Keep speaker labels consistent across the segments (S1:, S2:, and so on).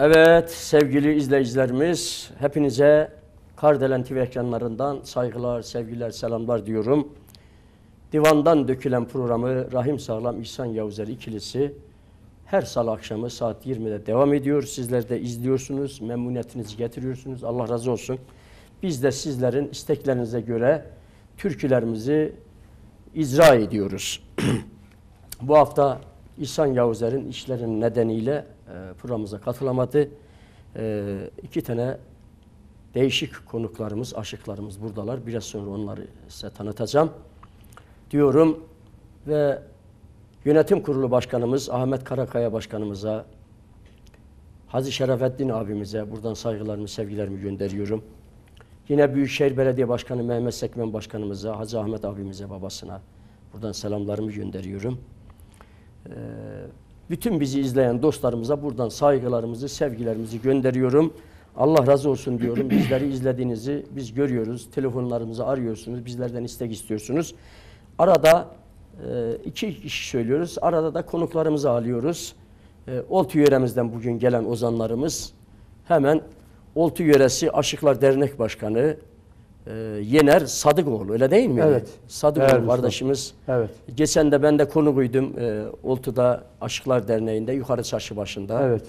S1: Evet sevgili izleyicilerimiz, hepinize Kardelen TV ekranlarından saygılar, sevgiler, selamlar diyorum. Divandan dökülen programı Rahim Sağlam İhsan Yavuzer ikilisi her salı akşamı saat 20'de devam ediyor. Sizler de izliyorsunuz, memnuniyetinizi getiriyorsunuz. Allah razı olsun. Biz de sizlerin isteklerinize göre türkülerimizi icra ediyoruz. Bu hafta İhsan Yavuzer'in işlerinin nedeniyle programımıza katılamadı. İki tane değişik konuklarımız, aşıklarımız buradalar. Biraz sonra onları size tanıtacağım diyorum ve Yönetim Kurulu Başkanımız Ahmet Karakaya Başkanımıza, Hacı Şerefettin abimize buradan saygılarımı, sevgilerimi gönderiyorum. Yine Büyükşehir Belediye Başkanı Mehmet Sekmen Başkanımıza, Hacı Ahmet abimize, babasına buradan selamlarımı gönderiyorum. Bütün bizi izleyen dostlarımıza buradan saygılarımızı, sevgilerimizi gönderiyorum. Allah razı olsun diyorum. Bizleri izlediğinizi biz görüyoruz. Telefonlarımızı arıyorsunuz. Bizlerden istek istiyorsunuz. Arada iki kişi söylüyoruz. Arada da konuklarımızı alıyoruz. Oltu yöremizden bugün gelen ozanlarımız hemen Oltu Yöresi Aşıklar Dernek Başkanı Yener Sadıkoğlu, öyle değil mi?
S2: Evet.
S1: Sadıkoğlu kardeşimiz.
S2: Evet.
S1: Geçen de ben de konuğuydum Oltu'da Aşıklar Derneği'nde Yukarı Çarşı başında.
S2: Evet.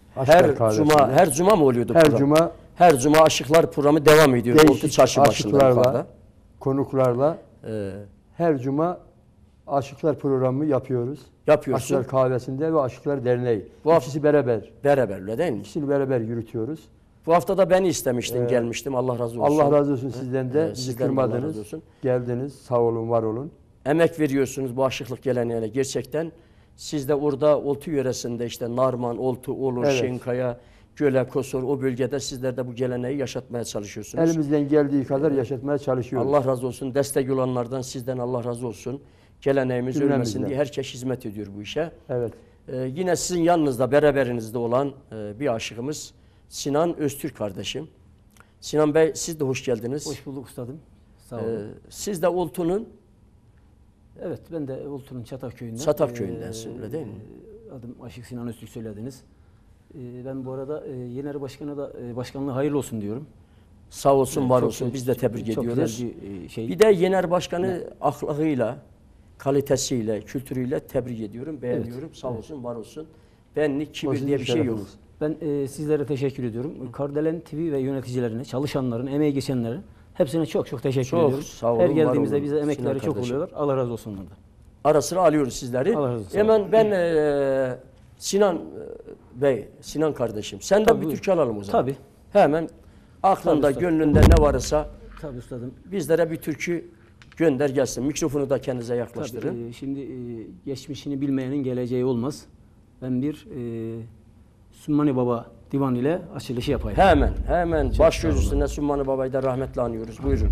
S1: Her cuma mı oluyordu
S2: her
S1: program?
S2: Cuma.
S1: Her cuma Aşıklar programı devam ediyor Oltu Çarşı başında yukarıda.
S2: Konuklarla her cuma Aşıklar programı yapıyoruz.
S1: Yapıyorsun.
S2: Aşıklar Kahvesi'nde ve Aşıklar Derneği.
S1: Bu
S2: İkisi beraber.
S1: Beraber öyle değil mi?
S2: İkisini beraber yürütüyoruz.
S1: Bu hafta da beni istemiştin, gelmiştim. Allah razı olsun.
S2: Allah razı olsun sizden de. Bizi kırmadınız. Geldiniz. Sağ olun, var olun.
S1: Emek veriyorsunuz bu aşıklık geleneğine gerçekten. Siz de orada Oltu yöresinde işte Narman, Oltu, Olur,
S2: Evet.
S1: Şenkaya, Göle, Kosor o bölgede sizler de bu geleneği yaşatmaya çalışıyorsunuz.
S2: Elimizden geldiği kadar yaşatmaya çalışıyoruz.
S1: Allah razı olsun. Destek olanlardan sizden Allah razı olsun. Geleneğimiz ölmesin diye herkes hizmet ediyor bu işe.
S2: Evet.
S1: Yine sizin yanınızda, beraberinizde olan bir aşıkımız Sinan Öztürk kardeşim. Sinan Bey, siz de hoş geldiniz.
S3: Hoş bulduk ustadım. Sağ olun.
S1: Siz de Oltu'nun...
S3: Evet, ben de Oltu'nun Çatak Köyü'nden.
S1: Çatak Köyü'ndensin, öyle değil mi?
S3: Adım Aşık Sinan Öztürk söylediniz. Ben bu arada Yener Başkan'a da başkanlığı hayırlı olsun diyorum.
S1: Sağ olsun, var olsun. Biz de tebrik ediyoruz.
S3: Güzel bir şey.
S1: Bir de Yener Başkan'ı ahlakıyla, kalitesiyle, kültürüyle tebrik ediyorum, beğeniyorum. Evet. Sağ olsun, var olsun. Benlik, kibir diye bir şey yok.
S3: Ben sizlere teşekkür ediyorum. Kardelen TV ve yöneticilerine, çalışanların, emeği geçenlere hepsine çok teşekkür ediyorum.
S1: Sağ olun,
S3: her geldiğimizde
S1: olun.
S3: bize emekleri çok oluyorlar. Allah razı olsun onlardan.
S1: Ara sıra alıyoruz sizleri.
S3: Allah razı olsun.
S1: Hemen ben Sinan Bey, Sinan kardeşim. Senden bir türkü alalım o zaman.
S3: Tabii.
S1: Hemen aklında, gönlünde ne varsa
S3: tabii ustadım.
S1: Bizlere bir türkü gönder gelsin. Mikrofonu da kendinize yaklaştırın.
S3: Tabii, şimdi geçmişini bilmeyenin geleceği olmaz. Ben bir Sümmani Baba divan ile açılışı yapayım.
S1: Hemen baş göz üstüne Sümmani Baba'yı da rahmetle anıyoruz. Buyurun.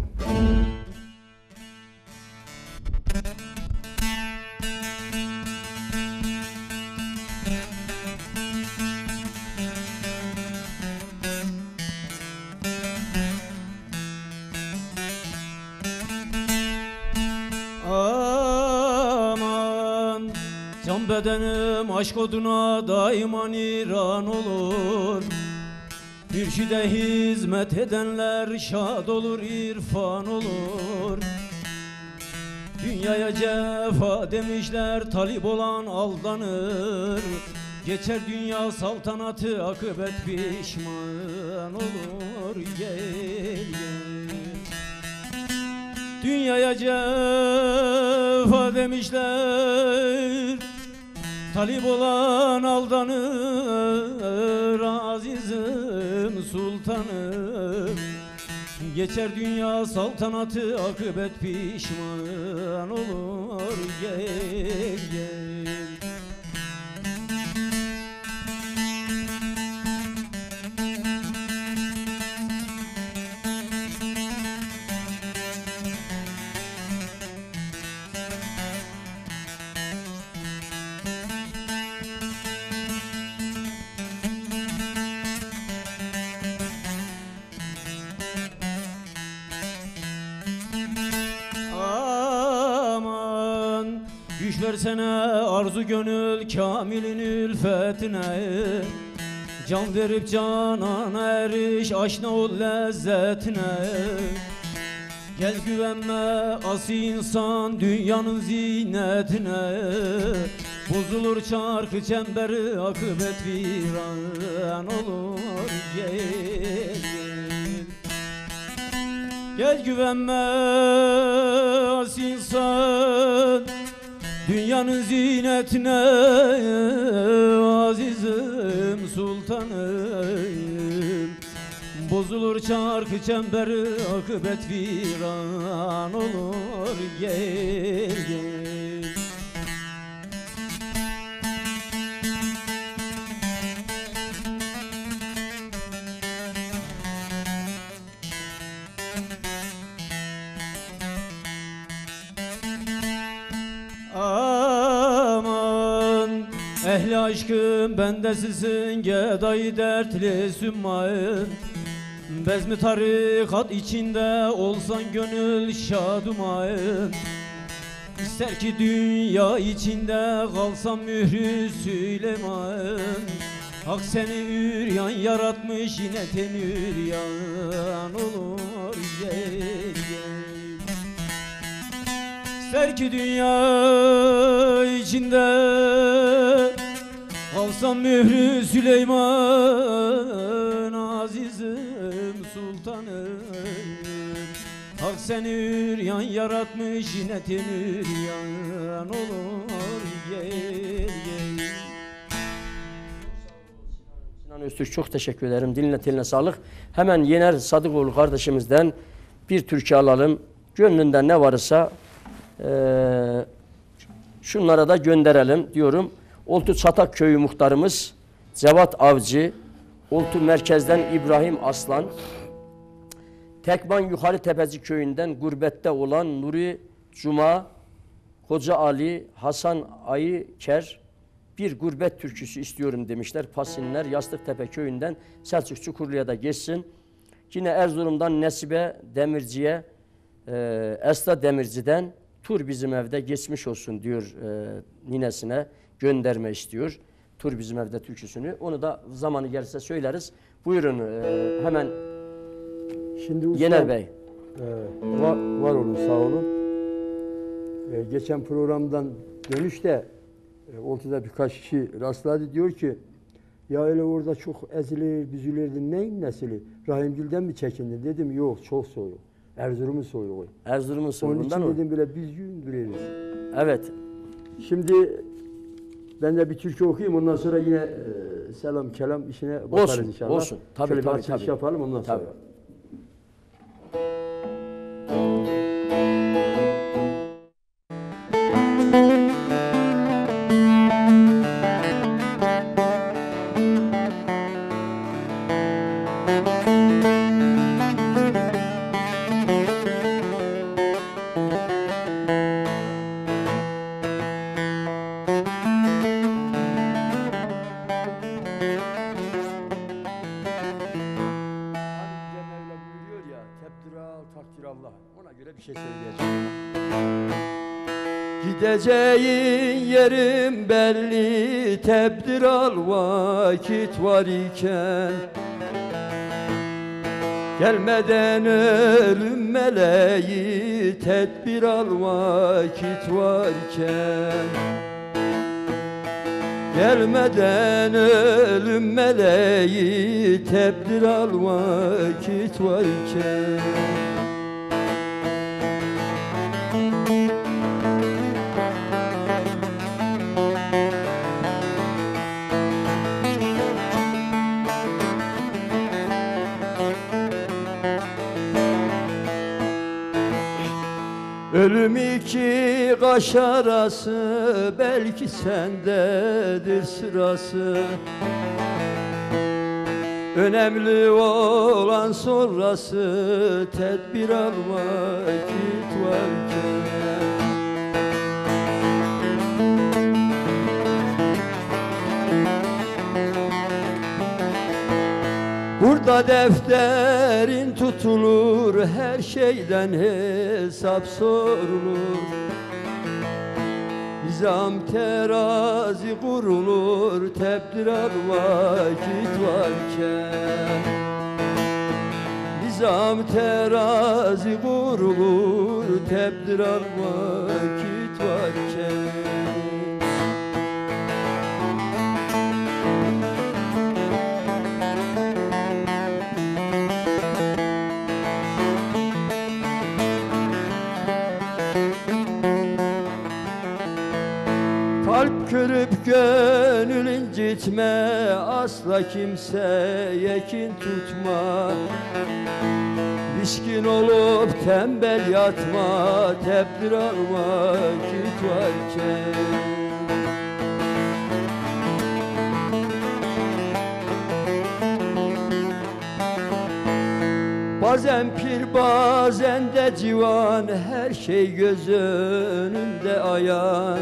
S4: Can bedenim aşk oduna daima niran olur. Mürşide hizmet edenler şad olur, irfan olur. Dünyaya cefa demişler, talip olan aldanır. Geçer dünya saltanatı, akıbet pişman olur. Gel. Dünyaya cefa demişler, talip olan aldanır. Azizim sultanım, geçer dünya saltanatı, akıbet pişman olur. Gel. Versene arzu gönül kamilin ülfetine. Can verip canana eriş, aşna ol lezzetine. Gel güvenme asi insan dünyanın zinetine. Bozulur çarkı çemberi akıbet viran olur. Gel gel. Gel güvenme asi insan dünyanın zinetine. Azizim sultanım, bozulur çarkı çemberi akıbet viran olur. Gel gel. Aman ehli aşkım bendesizsin, gedayı dertli sümmayın. Bezmi tarikat içinde olsan gönül şadumayın. İster ki dünya içinde kalsam mührü Süleyman. Hak seni üryan yaratmış, yine tenüryan olur. Gel gel. İster ki dünya içinde kalsam mührü Süleyman. Azizim sultanım, hak seni üryan yaratmış, yine tenüryan olur. Gel gel.
S1: Sinan Öztürk, çok teşekkür ederim. Diline teline sağlık. Hemen Yener Sadıkoğlu kardeşimizden bir türkü alalım. Gönlünde ne varsa şunlara da gönderelim diyorum. Oltu Çatak Köyü muhtarımız Cevat Avcı, Oltu merkezden İbrahim Aslan, Tekman Yukarı Tepeci Köyü'nden gurbette olan Nuri Cuma, Hoca Ali, Hasan Ayıker bir gurbet türküsü istiyorum demişler. Pasinler Yastıktepe Köyü'nden Selçuk Çukurlu'ya da geçsin. Yine Erzurum'dan Nesibe Demirci'ye, Esra Demirci'den Tur bizim evde geçmiş olsun diyor, ninesine gönderme istiyor. Tur bizim evde türküsünü. Onu da zamanı gelirse söyleriz. Buyurun hemen.
S2: Şimdi ustam,
S1: Yener Bey.
S2: Var olun, sağ olun. Geçen programdan dönüşte ortada birkaç kişi rastladı, diyor ki ya öyle orada çok ezilir, büzülürdün, neyin nesili? Rahimgil'den mi çekindin? Dedim yok, çok soğuk. Erzurum'un soğuğu.
S1: Erzurum'un soğuğundan.
S2: Onun için dedim böyle biz gün biliriz.
S1: Evet.
S2: Şimdi ben de bir türkü okuyayım, ondan sonra yine selam kelam işine bakarız
S1: olsun,
S2: inşallah.
S1: Olsun. Tabii,
S2: şöyle
S1: tabii,
S2: bir açılış yapalım ondan sonra. Bir şey söyleyeceğim. Gideceğin yerim belli, tebdir al vakit var iken. Gelmeden ölüm meleği, tedbir al vakit varken. Gelmeden ölüm meleği, tedbir al vakit varken. Ölüm iki kaş arası, belki sendedir sırası. Önemli olan sonrası, tedbir al vakit varken. Burada defterin tutulur, her şeyden hesap sorulur. Nizam terazi kurulur, tebdirar vakit varken. Nizam terazi kurulur, tebdirar vakit varken. Kalp kırıp gönül incitme, asla kimseye kin tutma. Miskin olup tembel yatma, tedbir al vakit varken. Bazen pir bazen de civan, her şey göz önünde ayan.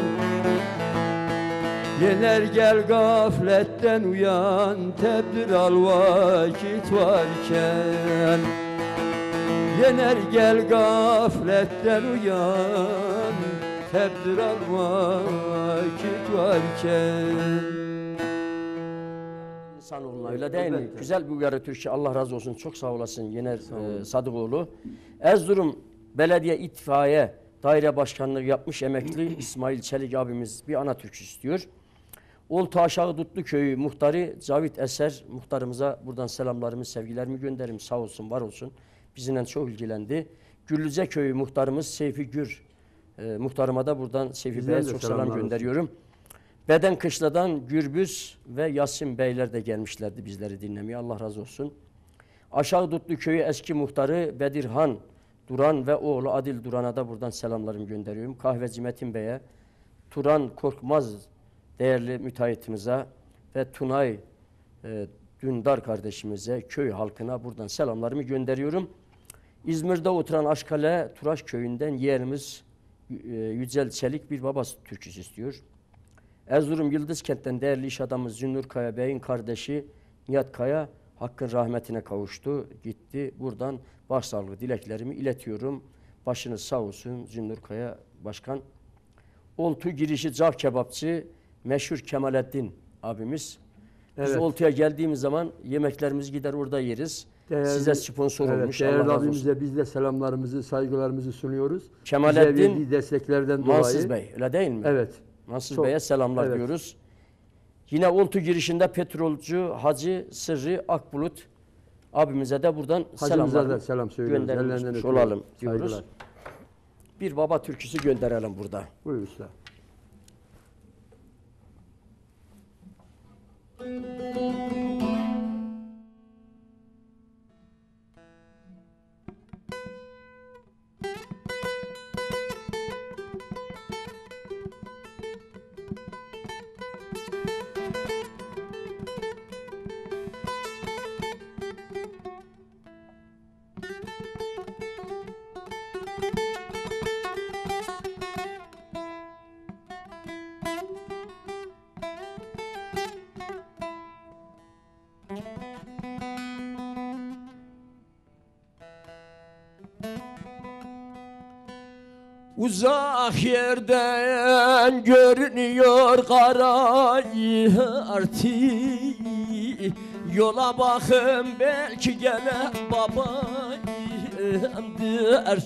S2: Yener gel gafletten uyan, tedbir al vakit varken. Yener gel gafletten uyan, tedbir al vakit varken.
S1: İnsanoğluna öyle değil mi? Güzel bir uyarı Türkçe. Allah razı olsun. Çok sağ olasın Yener Sadıkoğlu. Erzurum Belediye İtfaiye Daire Başkanlığı yapmış emekli İsmail Çelik abimiz bir ana türkü istiyor. Oltu Aşağı Dutlu Köyü muhtarı Cavit Eser muhtarımıza buradan selamlarımı, sevgilerimi gönderim. Sağ olsun, var olsun. Bizimle çok ilgilendi. Güllüce Köyü muhtarımız Seyfi Gür muhtarıma da buradan Seyfi Bey'e çok selam gönderiyorum. Beden Kışla'dan Gürbüz ve Yasin Beyler de gelmişlerdi bizleri dinlemeye. Allah razı olsun. Aşağı Dutlu Köyü eski muhtarı Bedirhan Duran ve oğlu Adil Duran'a da buradan selamlarımı gönderiyorum. Kahveci Metin Bey'e, Turan Korkmaz değerli müteahhitimize ve Tunay Dündar kardeşimize, köy halkına buradan selamlarımı gönderiyorum. İzmir'de oturan Aşkale Turaş Köyü'nden yeğenimiz Yücel Çelik bir babası türküsü istiyor. Erzurum Yıldızkent'ten değerli iş adamı Zünnur Kaya Bey'in kardeşi Nihat Kaya Hakk'ın rahmetine kavuştu, gitti. Buradan başsağlığı dileklerimi iletiyorum. Başınız sağ olsun Zünnur Kaya Başkan. Oltu girişi Cav Kebapçı meşhur Kemalettin abimiz. Biz Oltu'ya geldiğimiz zaman yemeklerimizi gider orada yeriz. Size sponsor olmuş.
S2: Değerli
S1: Allah razı
S2: abimize
S1: olsun.
S2: biz de selamlarımızı, saygılarımızı sunuyoruz.
S1: Kemalettin
S2: Bize verdiği desteklerden dolayı.
S1: Mansız Bey, öyle değil mi?
S2: Evet.
S1: Mansız
S2: Çok,
S1: Bey'e selamlar diyoruz. Yine Oltu girişinde petrolcü Hacı Sırrı Akbulut abimize de buradan selamlar
S2: da selam söylüyoruz.
S1: göndermiş olalım diyoruz.
S2: Saygılar.
S1: Bir baba türküsü gönderelim burada.
S2: Buyur usta.
S4: Uzak yerden görünüyor kara artı. Yola bakın belki gele babayımdır.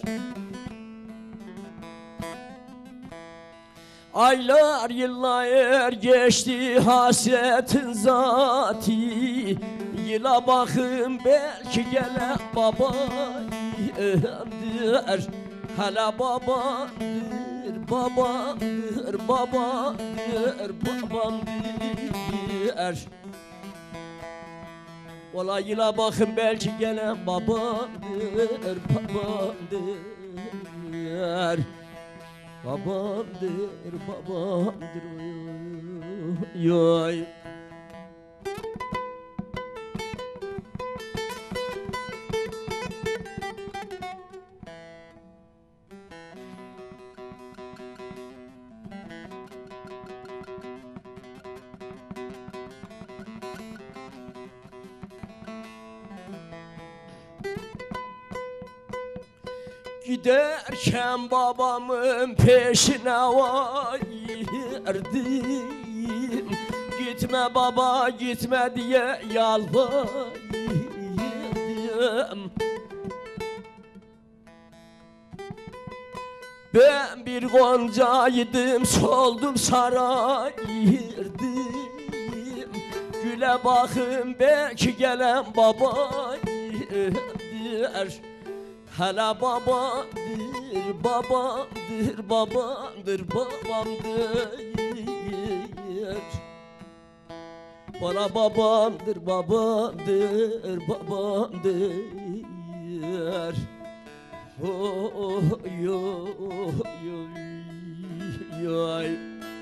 S4: Aylar yıllar geçti hasretin zati. Yıla bakın belki gele babayımdır. Hala babadır, babadır, babadır, babamdır. Ola yıla bakın belki gelen babadır, babamdır. Babamdır, babamdır, oy. Giderken babamın peşine vay verdim. Gitme baba gitme diye yalvardım. Ben bir goncaydım, soldum sarayırdım. Güle bakın belki gelen babaydır. Hala babamdır, babamdır, babamdır, babamdır. Bana babamdır, babamdır, babamdır. Oh, yo, yo, yo, ay.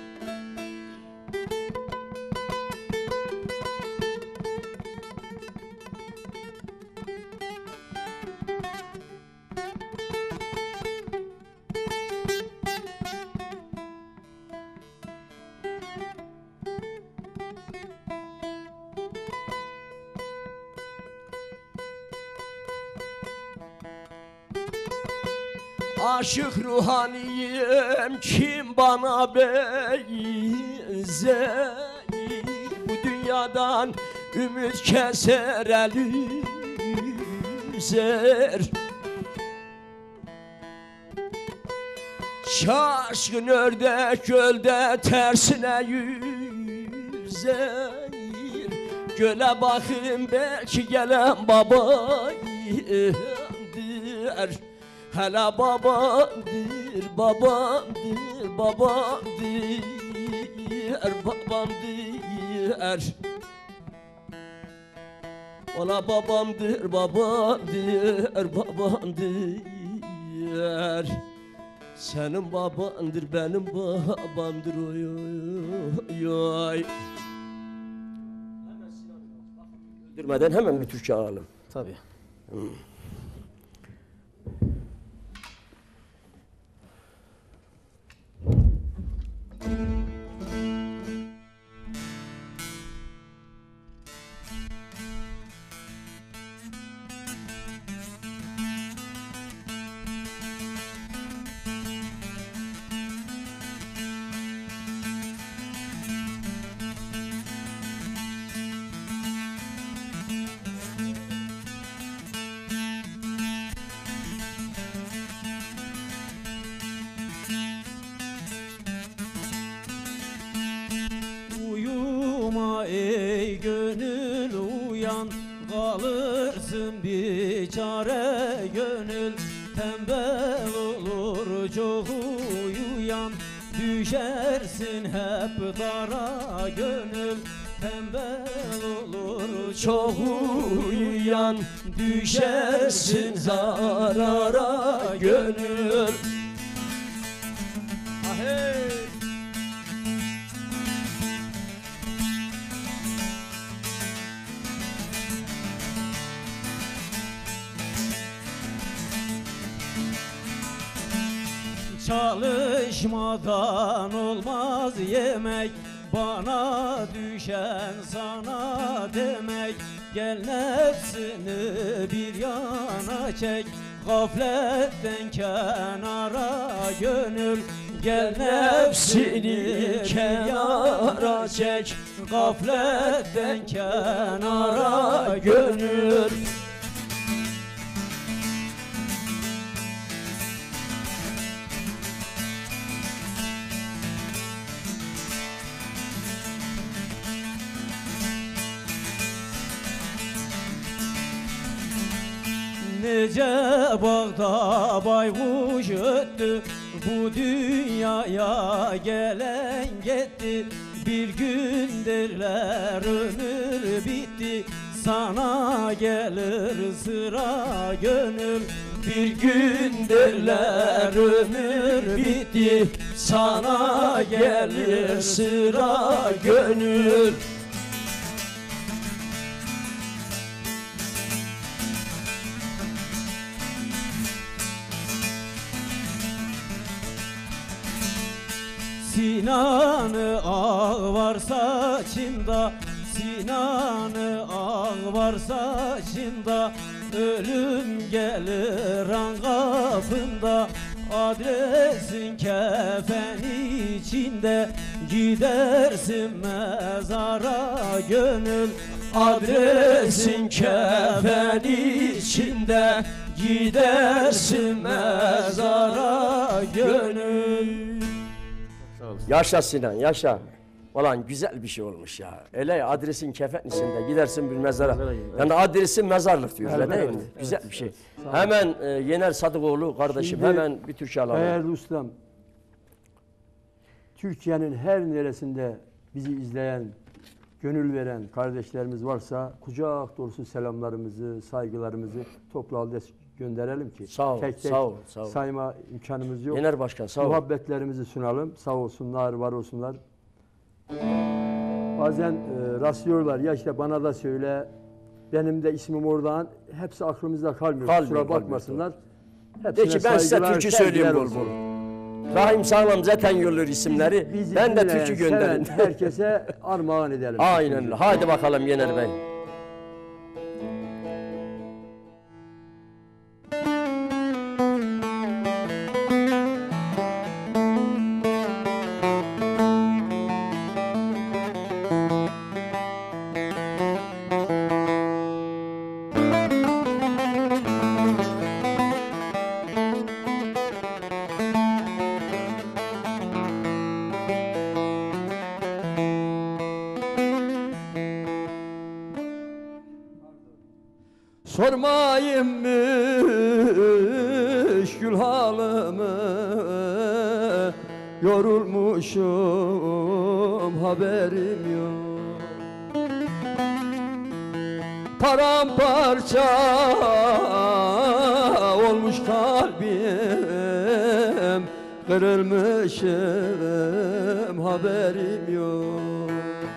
S4: Aşık ruhaniyim kim bana benzer? Bu dünyadan ümit keser el üzer. Şaşkın ördek gölde tersine yüzer. Göle bakın belki gelen babaydır. Hala babamdır, babamdır, babamdır, babamdır. Ola babamdır, babamdır, babamdır. Senin babandır, benim babamdır, oy oy oy.
S1: Öldürmeden hemen bir türkü alalım.
S3: Tabii.
S4: Uyuma ey gönül uyan, kalırsın biçare gönül. Tembel olur çok uyuyan, düşersin hep dara gönül. Tembel olur çok uyuyan, düşersin zarara gönül. Ahey! Çalışmadan olmaz yemek, bana düşen sana demek. Gel nefsini bir yana çek, gafletten kenara gönül. Gel nefsini kenara çek, gafletten kenara gönül. Nece bağda baykuş öttü, bu dünyaya gelen gitti. Bir gün derler ömür bitti, sana gelir sıra gönül. Bir gün derler ömür bitti, sana gelir sıra gönül. Sinanı ağ var saçında, Sinanı ağ var saçında. Ölüm gelir an kapında, Adresin kefen içinde gidersin mezara gönül. Adresin kefen içinde gidersin mezara gönül.
S1: Yaşa Sinan, yaşa. Ulan güzel bir şey olmuş ya. Öyle adresin kefen içinde gidersin bir mezara. Yani adresin mezarlık diyor.
S2: Evet,
S1: değil
S2: evet,
S1: mi?
S2: evet.
S1: Güzel bir şey. Hemen Yener Sadıkoğlu kardeşim
S2: Şimdi,
S1: hemen bir türkü alalım.
S2: Değerli ustam, Türkiye'nin her neresinde bizi izleyen, gönül veren kardeşlerimiz varsa kucak dolusu selamlarımızı, saygılarımızı toplu halde gönderelim ki
S1: Sağ ol,
S2: tek tek
S1: sağ ol, sağ ol.
S2: sayma imkanımız yok.
S1: Yener Başkan sağ ol.
S2: Muhabbetlerimizi sunalım. Sağ olsunlar, var olsunlar. Bazen rastlıyorlar ya işte bana da söyle, benim de ismim oradan. Hepsi aklımızda kalmıyor.
S1: Kalmıyor,
S2: Kusura bakmasınlar.
S1: De ki ben size
S2: saygılar,
S1: türkü
S2: sevgiler
S1: söyleyeyim bol
S2: olsun.
S1: bol. Rahim Sağlam zaten yolluyor isimleri.
S2: Bizi
S1: Ben de
S2: dinleyen,
S1: türkü gönderin.
S2: seven herkese armağan edelim.
S1: Aynen öyle. Hadi bakalım Yener Bey.
S2: Sormayınmış gül halımı, yorulmuşum haberim yok. Paramparça olmuş kalbim, kırılmışım haberim yok.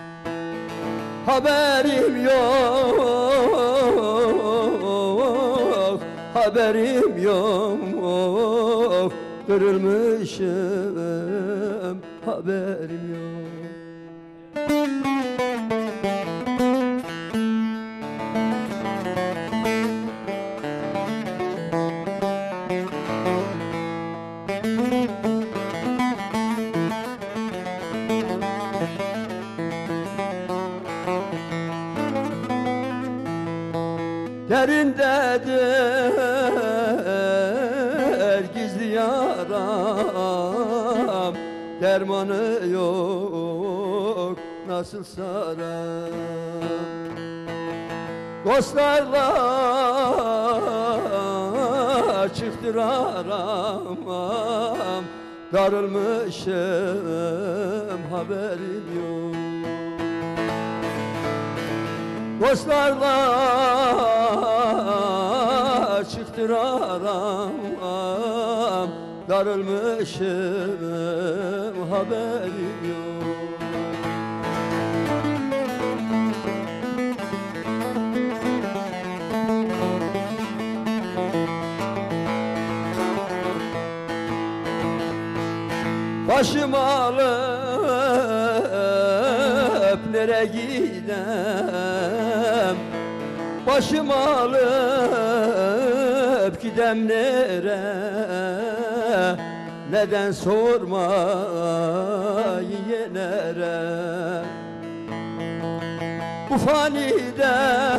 S2: Haberim yok, haberim yok, kırılmışım haberim yok. Derindedir gizli yaram, dermanı yok nasıl saram. Dostlarla çıktır aramam, darılmışım haberim yok. Dostlarla çıktır aramam, darılmışım haberim yok. Başım alıp nereye gidem, başım alıp gidem nere, neden sormayı yenere. Bu fanide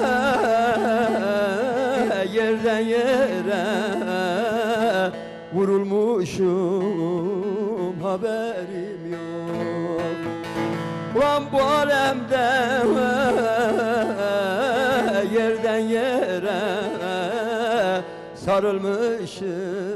S2: yerden yere vurulmuşum haberim yok. Ulan bu alemde yerden yere sarılmışım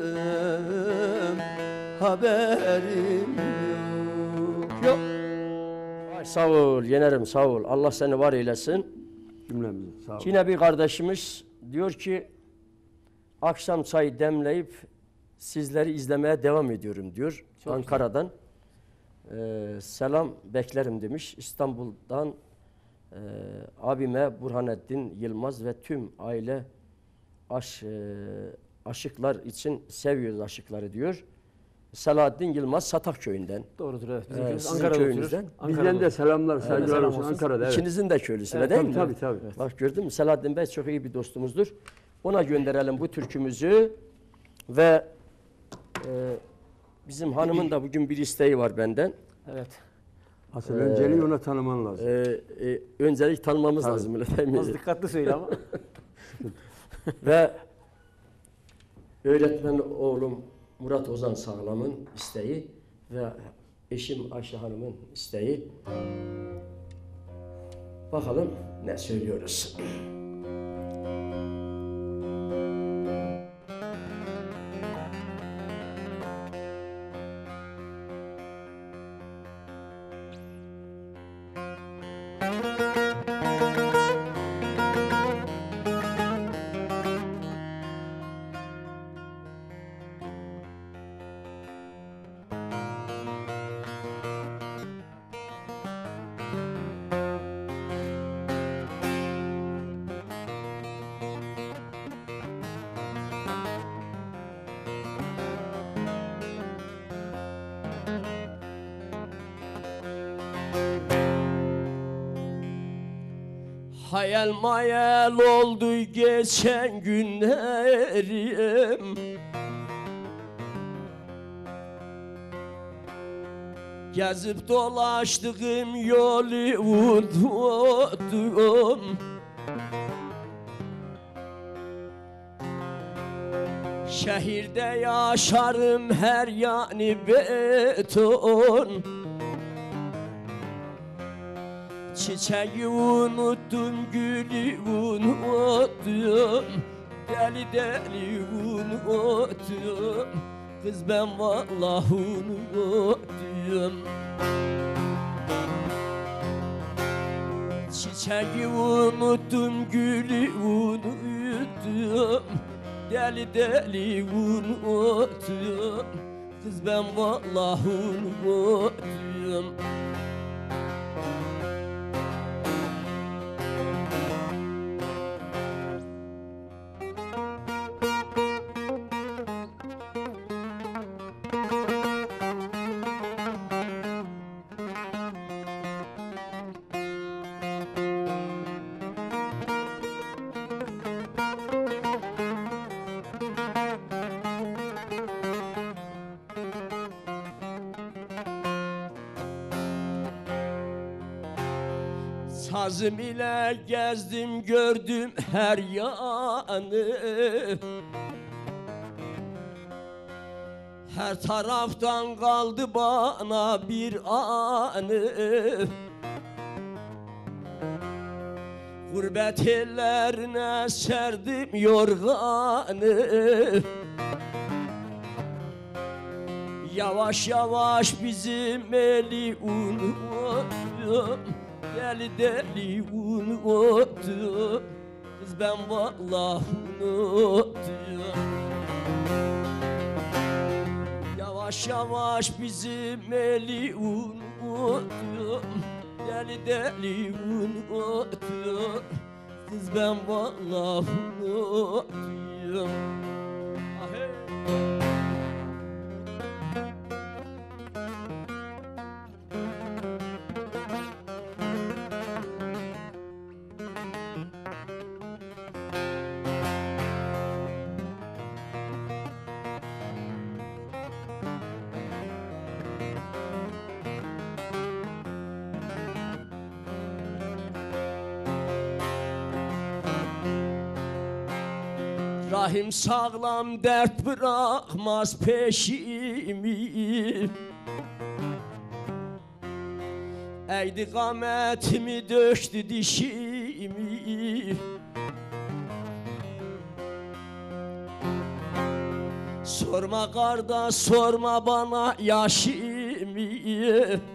S2: haberim yok.
S1: Ay, sağ ol Yener'im sağ ol. Allah seni var eylesin.
S2: Cümlemize sağ olun.
S1: Yine bir kardeşimiz diyor ki akşam çay demleyip sizleri izlemeye devam ediyorum diyor.
S3: Çok
S1: Ankara'dan. Selam beklerim demiş. İstanbul'dan abime Burhanettin Yılmaz ve tüm aile aşıklar için seviyoruz aşıkları diyor. Selahattin Yılmaz Satak köyünden.
S3: Doğrudur evet.
S1: Sizin
S3: Ankara'da
S1: köyünüzden.
S3: oturuyor.
S2: Bizden de selamlar, saygılar
S3: selam
S2: olsun
S3: olsun.
S2: Ankara'da. Evet.
S1: İkinizin de köylüsü
S3: Evet,
S1: değil mi?
S2: Tabii.
S1: Bak gördün mü? Selahattin Bey çok iyi bir dostumuzdur. Ona gönderelim bu türkümüzü ve Bizim hanımın da bugün bir isteği var benden.
S3: Evet.
S2: Asıl önceliği ona tanıman lazım.
S1: Öncelik tanımamız
S2: Tabii.
S1: lazım. Öyle değil mi?
S3: Az dikkatli söyle ama.
S1: Ve öğretmen oğlum Murat Ozan Sağlam'ın isteği ve eşim Ayşe Hanım'ın isteği. Bakalım ne söylüyoruz. Hayal mayal oldu geçen günlerim, gezip dolaştığım yolu unuttum. Şehirde yaşarım her yani beton, çiçeği unuttum, gülü unuttum, deli deli unuttum, kız ben vallahi unuttum. Çiçeği unuttum, gülü unuttum, deli deli unuttum, kız ben vallahi unuttum. Sazım ile gezdim gördüm her yanı, her taraftan kaldı bana bir anı. Gurbet ellerine serdim yorganı, yavaş yavaş bizim eli unuttum, deli deli unuttum, kız ben vallahi unuttum. Yavaş yavaş bizim eli unuttum, deli deli unuttum, kız ben vallahi unuttum. Ah, hey. Rahim sağlam dert bırakmaz peşimi, eğdi kametimi döştü dişimi. Sorma kardeş sorma bana yaşımı,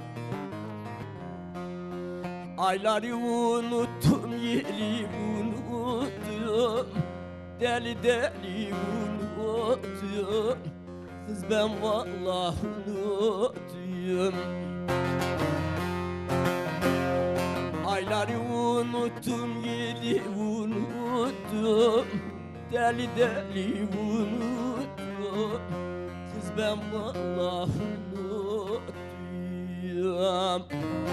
S1: ayları unuttum yeli unuttum, deli deli unuttum, kız ben vallahi unuttum. Ayları unuttum, yeli unuttum, deli deli unuttum, kız ben vallahi unuttum.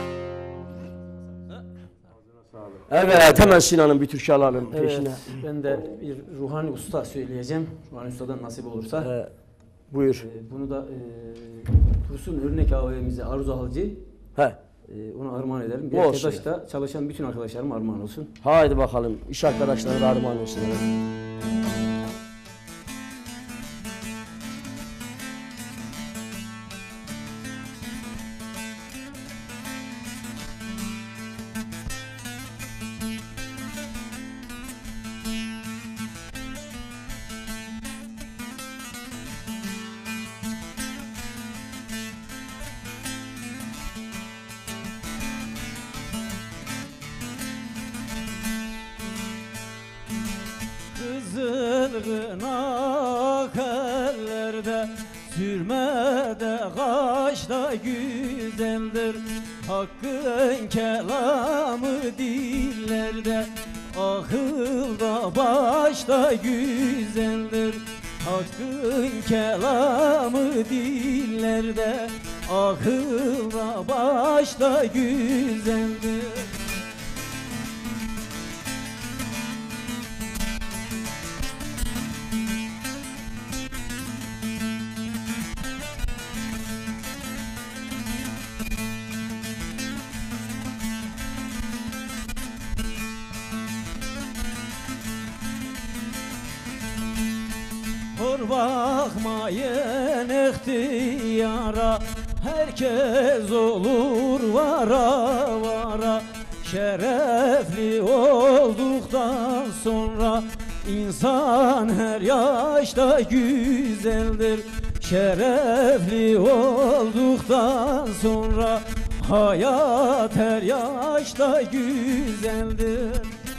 S1: Evet, hemen Sinan'ın bir türkü alalım
S3: Evet,
S1: peşine.
S3: ben de bir ruhani usta söyleyeceğim. Ruhani ustadan nasip olursa.
S1: Buyur.
S3: Bunu da Tursun Örnek abimize Arzu Halcı
S1: He.
S3: ona armağan ederim.
S1: Olsun.
S3: TEDAŞ'ta çalışan bütün arkadaşlarıma armağan olsun.
S1: Haydi bakalım. İş arkadaşları da armağan olsun. Evet.
S4: Kızılgınak ellerde, sürmede kaşta güzeldir. Hakkın kelamı dillerde, akılda başta güzeldir. Hakkın kelamı dillerde, akılda başta güzeldir. Hor bakmayın ihtiyara, herkes olur vara vara. Şerefli olduktan sonra insan her yaşta güzeldir. Şerefli olduktan sonra hayat her yaşta güzeldir.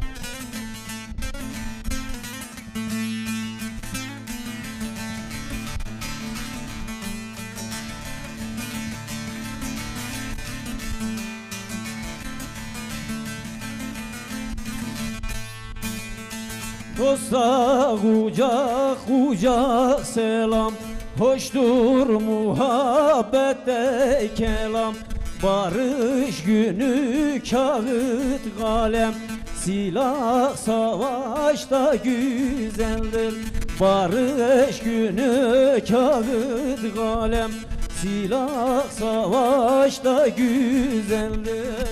S4: Dosta kucak kucak selam, hoştur muhabbette kelam. Barış günü kağıt kalem, silah savaşta güzeldir. Barış günü kağıt kalem, silah savaşta güzeldir.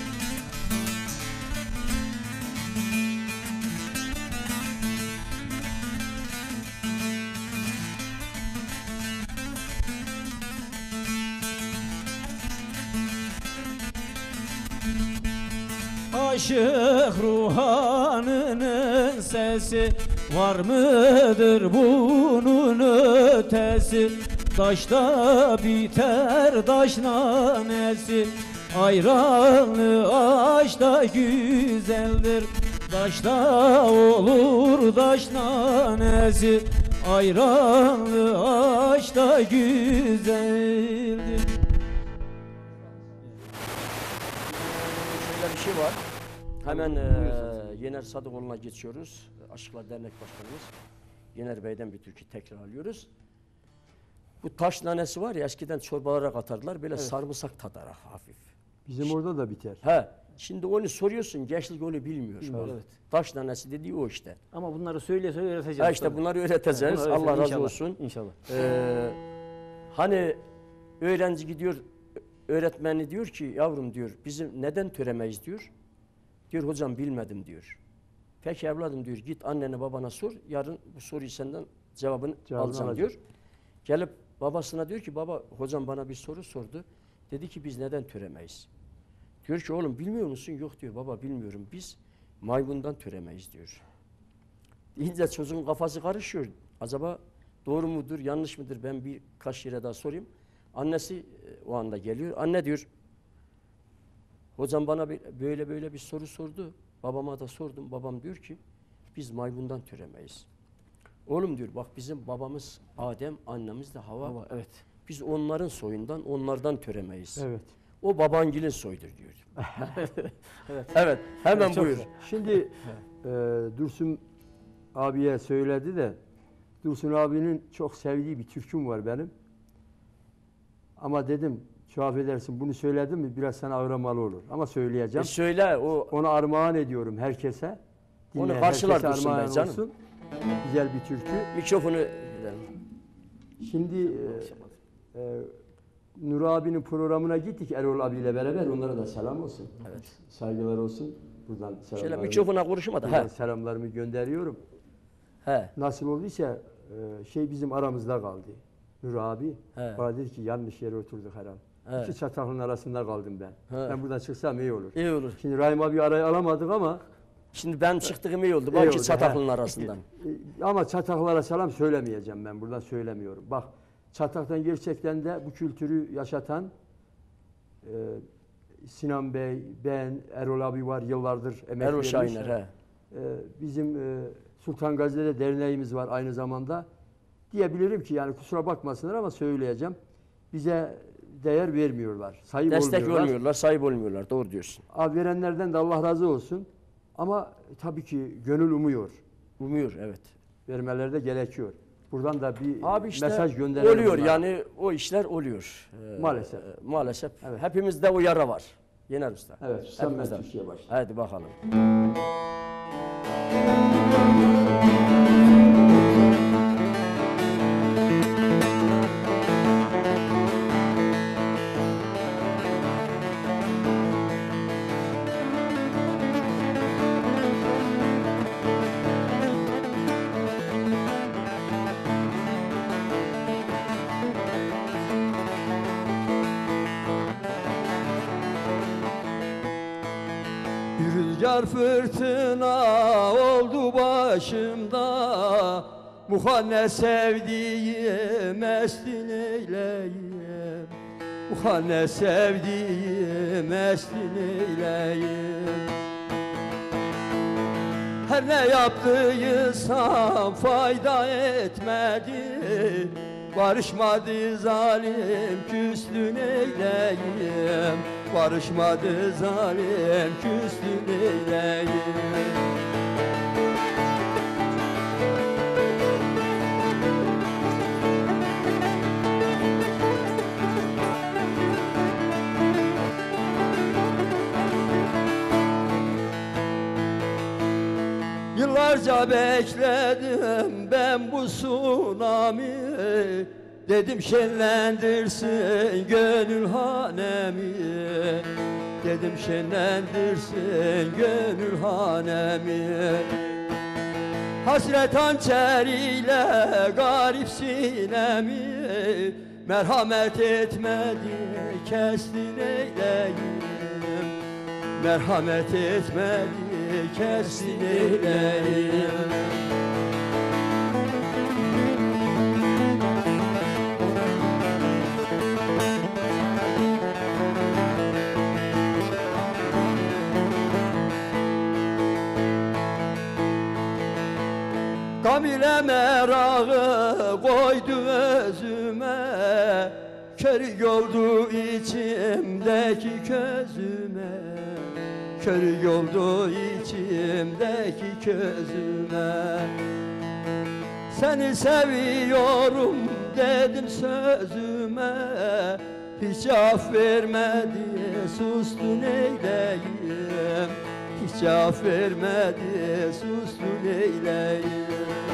S4: Aşık ruhanının sesi, var mıdır bunun ötesi? Taşta biter taş nanesi, ayranlı aşta güzeldir. Taşta olur taş nanesi, ayranlı aşta güzeldir.
S1: Şöyle bir şey var. Hemen Yener Sadıkoğlu'na geçiyoruz. Aşıklar Dernek Başkanımız Yener Bey'den bir türkü tekrar alıyoruz. Bu taş nanesi var ya, eskiden çorbalara katardılar, böyle sarımsak tadarak hafif.
S2: Bizim orada da biter.
S1: He. Şimdi onu soruyorsun, gençlik onu bilmiyor.
S3: Evet.
S1: Taş nanesi dediği o işte.
S3: Ama bunları söyleye öğreteceğiz.
S1: Ha işte
S3: tabii.
S1: bunları öğreteceğiz.
S3: Bunları
S1: Allah razı
S3: inşallah,
S1: olsun.
S3: İnşallah.
S1: Hani öğrenci gidiyor, öğretmeni diyor ki yavrum diyor, bizim neden töremeyiz diyor. Diyor hocam bilmedim diyor. Peki evladım diyor, git annene babana sor, yarın bu soruyu senden cevabını alacağım
S2: alacak.
S1: diyor. Gelip babasına diyor ki baba hocam bana bir soru sordu. Dedi ki biz neden töremeyiz? Diyor ki oğlum bilmiyor musun? Yok diyor baba bilmiyorum, biz maymundan töremeyiz diyor. Deyince çocuğun kafası karışıyor. Acaba doğru mudur, yanlış mıdır? Ben birkaç yere daha sorayım. Annesi o anda geliyor. Anne diyor, hocam bana böyle bir soru sordu. Babama da sordum. Babam diyor ki, biz maymundan türemeyiz. Oğlum diyor, bak bizim babamız Adem, annemiz de Havva.
S3: Baba, evet.
S1: Biz onların soyundan, onlardan türemeyiz.
S2: Evet.
S1: O babangilin soydur diyor. Evet, hemen
S3: Çok
S1: buyur.
S3: güzel.
S2: Şimdi Dursun abiye söyledi de, Dursun abinin çok sevdiği bir türküm var benim. Ama dedim, şu affedersin bunu söyledim mi biraz sana ağramalı olur. Ama söyleyeceğim.
S1: Söyle o.
S2: Onu armağan ediyorum herkese.
S1: Onu karşılar
S2: herkese
S1: Dursun Bey
S2: armağan
S1: canım.
S2: olsun. Güzel bir türkü.
S1: Mikrofonu
S2: Şimdi Nur abinin programına gittik Erol abiyle beraber. Onlara da selam olsun.
S1: Evet.
S2: Saygılar olsun. Buradan
S1: Şöyle mikrofona konuşmadı.
S2: buradan
S1: He.
S2: selamlarımı gönderiyorum.
S1: He.
S2: Nasıl olduysa bizim aramızda kaldı. Nur abi
S1: He.
S2: bana dedi ki yanlış yere oturduk herhalde.
S1: He.
S2: İki çataklının arasında kaldım ben.
S1: He.
S2: Ben buradan çıksam iyi olur.
S1: İyi olur.
S2: Şimdi Rahim abi araya alamadık ama
S1: Şimdi ben çıktığım iyi oldu.
S2: İyi
S1: Belki
S2: oldu,
S1: çataklının
S2: he.
S1: arasından.
S2: Ama çataklara selam söylemeyeceğim ben. Buradan söylemiyorum. Bak çataktan gerçekten de bu kültürü yaşatan Sinan Bey, ben, Erol abi var yıllardır emek
S1: Erol
S2: vermiş.
S1: Şahiner. He.
S2: Bizim Sultan Gazi'de derneğimiz var aynı zamanda. Diyebilirim ki yani kusura bakmasınlar ama söyleyeceğim. Bize değer vermiyorlar. Sahip
S1: Destek
S2: olmuyorlar.
S1: olmuyorlar, sahip olmuyorlar. Doğru diyorsun.
S2: Verenlerden de Allah razı olsun. Ama tabii ki gönül umuyor.
S1: Umuyor, evet.
S2: Vermeleri de gerekiyor. Buradan da bir
S1: Abi işte
S2: mesaj gönderelim.
S1: oluyor
S2: bunlara.
S1: yani o işler oluyor.
S2: Maalesef.
S1: Maalesef.
S2: Evet.
S1: Hepimizde o yara var. Yener Usta.
S2: Evet, sen ben
S1: Hepimizde.
S2: Türkiye başla.
S1: Hadi bakalım.
S2: Bir rüzgar fırtına oldu başımda, muhanne sevdiğim estin eyleyim, muhanne sevdiğim estin eyleyim. Her ne yaptıysam fayda etmedi, barışmadı zalim küstün eyleyim, barışmadı zalim küstün eyleyim. Yıllarca bekledim ben bu tsunami, dedim şenlendirsin gönül hanemi, dedim şenlendirsin gönül hanemi. Hasret hançeriyle garip sinemi, merhamet etmedi kestin eyleyim, merhamet etmedi kestin eyleyim. Gam ile merağı koydu özüme, körük oldu içimdeki közüme, körük oldu içimdeki közüme. Seni seviyorum dedim sözüme, hiç cevap vermedi sustun eyleyim, hiç cevap vermedi sustun eyleyim.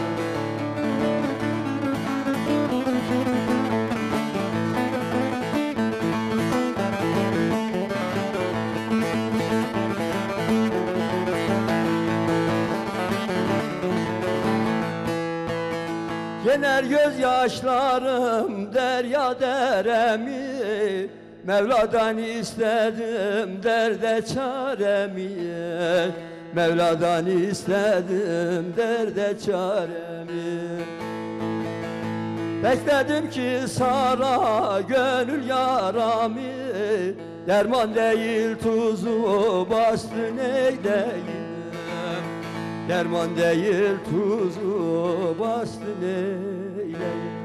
S2: Yener gözyaşlarım derya deremi, Mevla'dan istedim derde çaremi, Mevla'dan istedim derde çaremi. Bekledim ki sara gönül yarami, derman değil tuzu bastın eyleyim, derman değil tuzu bastın eyleyim.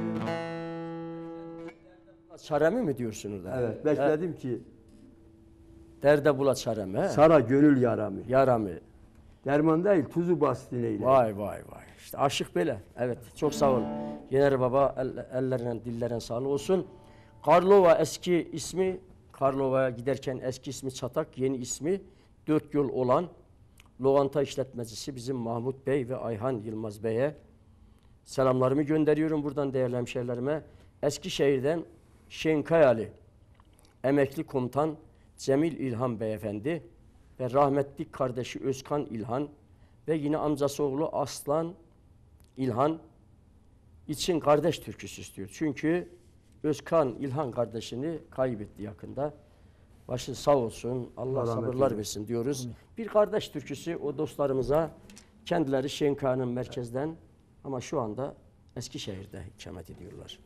S1: Çaremi mi diyorsunuz da?
S2: Evet, bekledim ki
S1: Derde bula çaremi. He?
S2: sara gönül yaramı,
S1: Yaramı.
S2: derman değil tuzu bastın eyleyim.
S1: Vay vay vay. İşte aşık böyle. Evet, çok sağ olun. Yener Baba ellerine dillerine sağlık olsun. Karlova eski ismi, Karlova'ya giderken eski ismi Çatak, yeni ismi Dört Yol olan lokanta işletmecisi bizim Mahmut Bey ve Ayhan Yılmaz Bey'e selamlarımı gönderiyorum buradan değerli hemşehrilerime. Eskişehir'den Şenkayali emekli komutan Cemil İlhan Beyefendi ve rahmetli kardeşi Özkan İlhan ve yine amcası oğlu Aslan İlhan için kardeş türküsü istiyor. Çünkü Özkan İlhan kardeşini kaybetti yakında. Başı sağ olsun, Allah sabırlar versin diyoruz. Bir kardeş türküsü o dostlarımıza, kendileri Şenkaya'nın merkezden ama şu anda Eskişehir'de ikamet ediyorlar.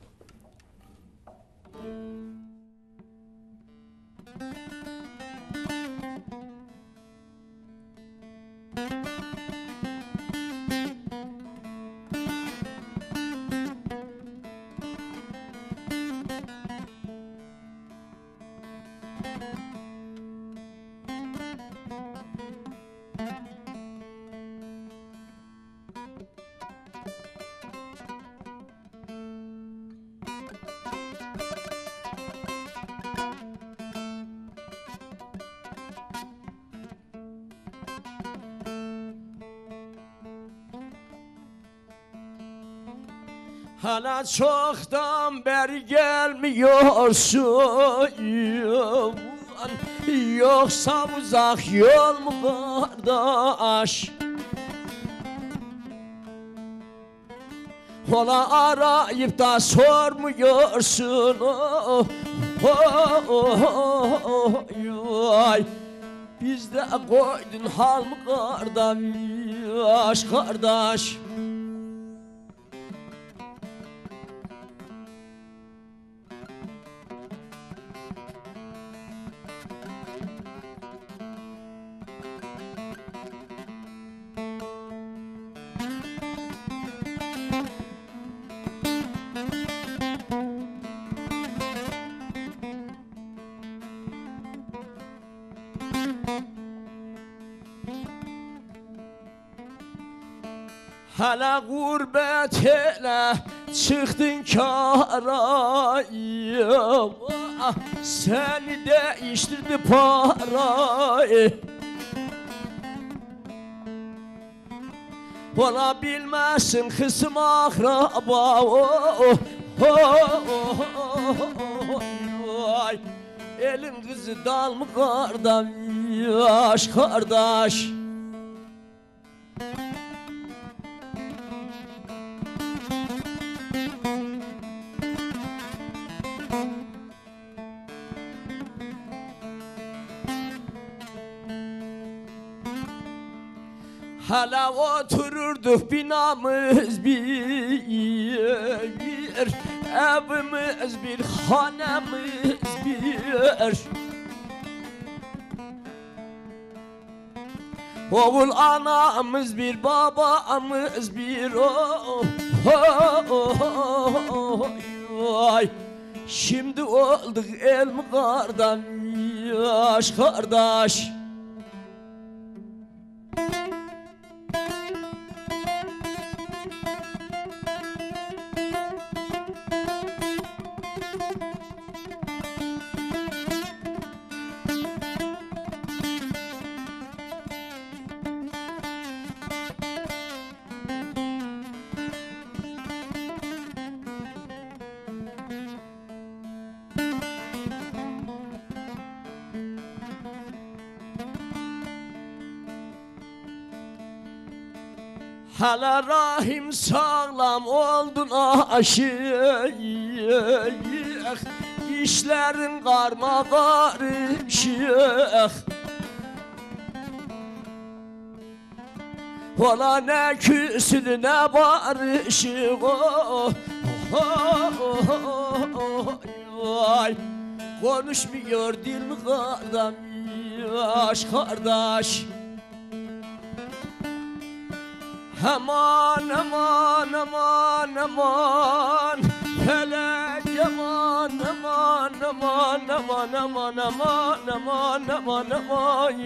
S4: Hala çoktan beri gelmiyorsun, yoksa uzak yol mu kardeş? Ola arayıp da sormuyorsun, bizde koydun hal mı kardeş, kardeş? Hala gurbet ele çıktın karayım, seni değiştirdi parayı. Ola bilmezsin kısım akraba, elin kızı dal mı kardeş, kardeş? Hala otururduk binamız bir, evimiz bir, hanemiz bir. Oğul anamız bir, babamız bir. Şimdi olduk el mi kardeş, kardeş? Hala rahim sağlam oldun aşık, işlerin karma karışık. Ola ne küsün ne barışık, konuşmuyor dil mi kardeş, kardeş? Aman aman aman aman, felek aman aman aman aman aman aman aman aman aman.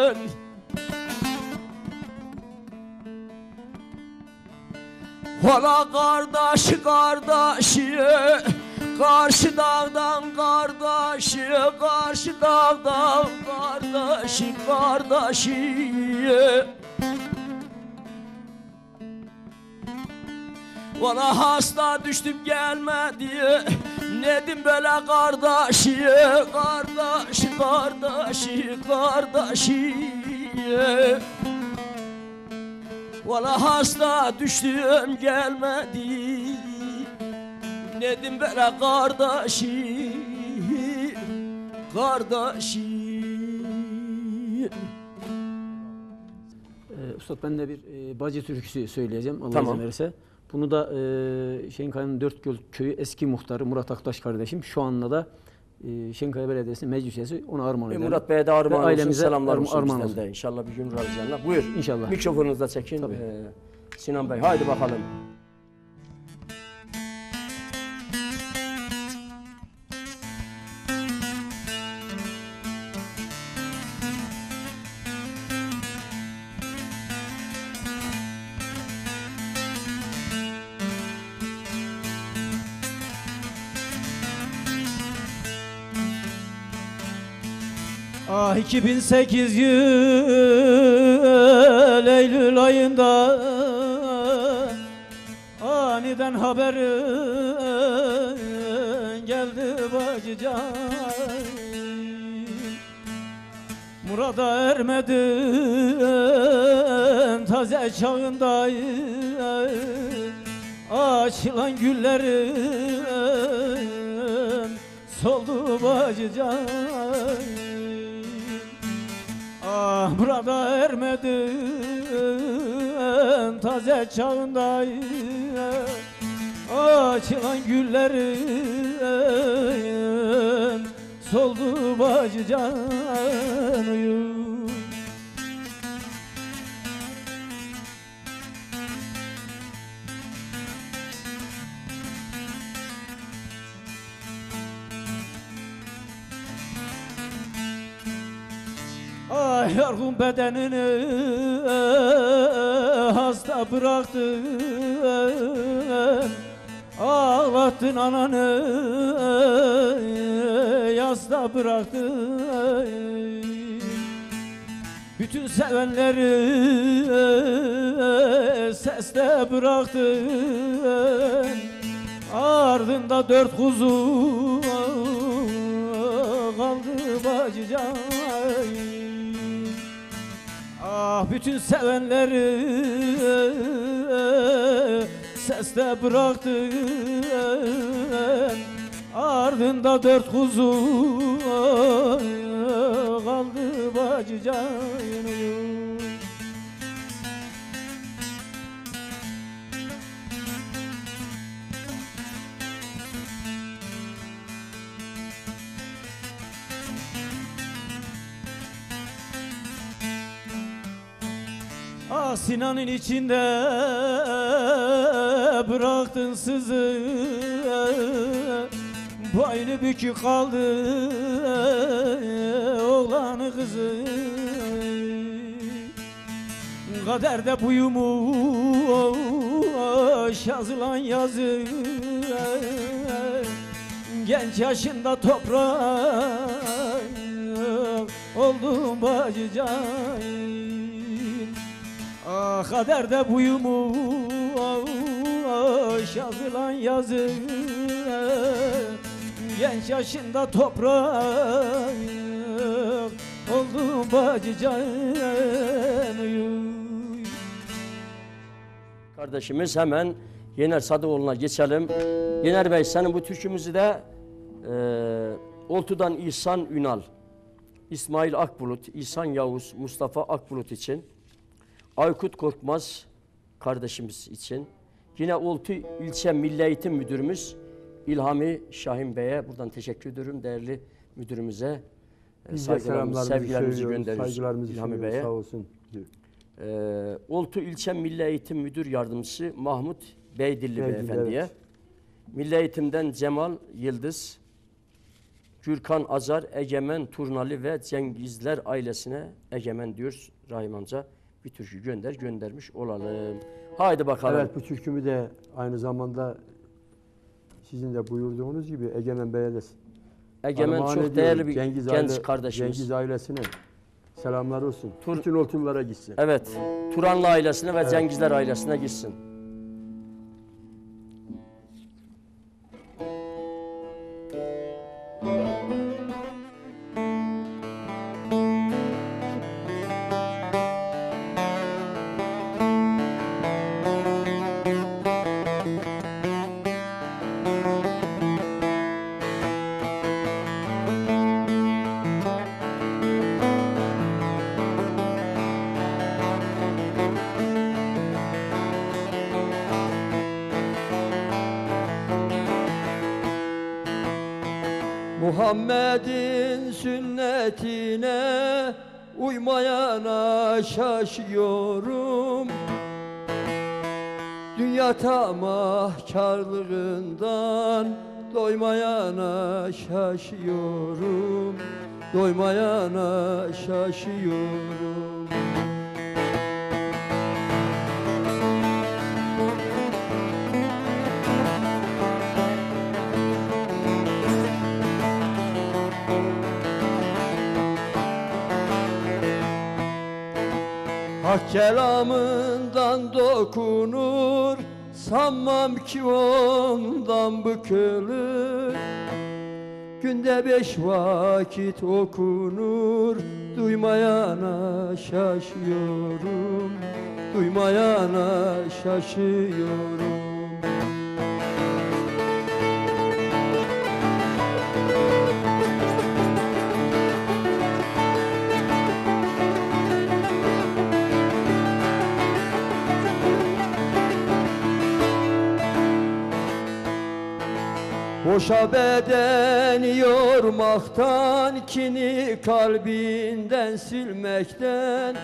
S4: Ola kardeşi kardeşi, karşı dağdan kardeşi, karşı dağdan kardeşi, kardeşi. Valla hasta düştüm gelmedi. Nedim böyle kardeşi, kardeşi, kardeşi, kardeşi. Valla hasta düştüm gelmedi. Nedim böyle kardeşi, kardeşi.
S3: Üstad ben de bir Bacı türküsü söyleyeceğim Allah
S1: Tamam.
S3: izin verirse. Bunu da Şenkaya'nın Dörtgöl Köyü eski muhtarı Murat Aktaş kardeşim şu anda da Şenkaya Belediyesi meclis üyesi, ona armağan ederim.
S1: Murat Bey'e de armağan olsun,
S3: ailemize
S1: selamlar olsun
S3: armağan
S1: bizden
S3: olsun.
S1: de. İnşallah bir gün razıyana. Buyur.
S3: İnşallah.
S1: Mikrofonunuzu da çekin.
S3: Tabii.
S1: Sinan Bey, haydi bakalım.
S5: Ah 2008 Eylül ayında aniden haber geldi bacıcan. Murada ermedin taze çağında açılan güllerin soldu bacıcan. Ah burada ermedin taze çağında açılan güllerin soldu bacıcan. Ah yorgun bedenini hasta bıraktın, ağlattın ananı yasta bıraktın. Bütün sevenleri seste bıraktın, ardında 4 kuzu kaldı bacıcan. Ah bütün sevenleri seste bıraktın, ardında 4 kuzu kaldı bacıcan. Ah Sinan'ın içinde bıraktın sızı, boynu bükük kaldı oğlanı kızı. Kaderde buyumuş yazılan yazı, genç yaşında toprak oldum bacıcan. Ah kaderde buyumuş yazılan yazı, genç yaşında toprak oldum bacıcan.
S1: Kardeşimiz hemen Yener Sadıoğlu'na geçelim. Yener Bey, senin bu türkümüzü de Oltu'dan İhsan Ünal, İsmail Akbulut, İhsan Yavuz, Mustafa Akbulut için, Aykut Korkmaz kardeşimiz için, yine Oltu İlçe Milli Eğitim Müdürümüz İlhami Şahin Bey'e buradan teşekkür ediyorum, değerli müdürümüze.
S2: Biz de selamlarımızı
S1: sevgilerimizi
S2: söylüyoruz,
S1: gönderiyoruz
S2: saygılarımızı
S1: İlhami
S2: sunuyoruz,
S1: Bey'e.
S2: sağ olsun.
S1: Oltu İlçe Milli Eğitim Müdür Yardımcısı Mahmut Beydilli Beyefendiye.
S2: Evet.
S1: Milli Eğitim'den Cemal Yıldız, Gürkan Azar, Egemen Turnalı ve Cengizler ailesine Egemen diyoruz Rahim amca. Bir türkü göndermiş olalım. Haydi bakalım.
S2: Evet, bu türkümü de aynı zamanda sizin de buyurduğunuz gibi Egemen Bey'e de
S1: Egemen
S2: armağan
S1: çok
S2: ediyorum.
S1: değerli bir
S2: Cengiz
S1: genç kardeşimiz.
S2: Cengiz ailesine selamlar olsun. Bütün Oltulara gitsin.
S1: Evet, Turanlı ailesine ve Cengizler ailesine gitsin.
S2: Muhammed'in sünnetine uymayana şaşıyorum. Dünya tamahkarlığından doymayana şaşıyorum. Doymayana şaşıyorum. Hak kelamından dokunur, sanmam ki ondan bıkılır. Günde 5 vakit okunur, duymayana şaşıyorum. Duymayana şaşıyorum. Boşa bedeni yormaktan, kini kalbinden silmekten,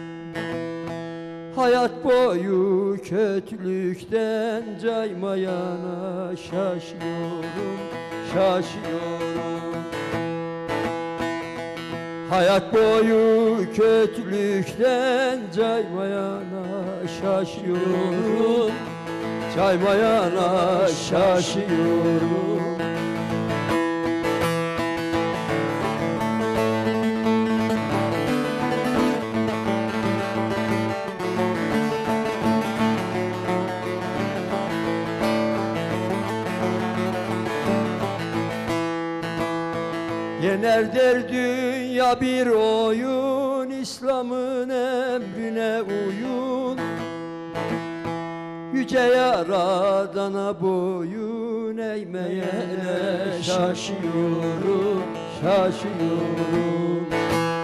S2: hayat boyu kötülükten caymayana şaşıyorum, şaşıyorum. Hayat boyu kötülükten caymayana şaşıyorum. Caymayana şaşıyorum. Yener der dünya bir oyun, İslam'ın emrine uyun. Yüce Yaradan'a boyun eğmeyene şaşıyorum, şaşıyorum.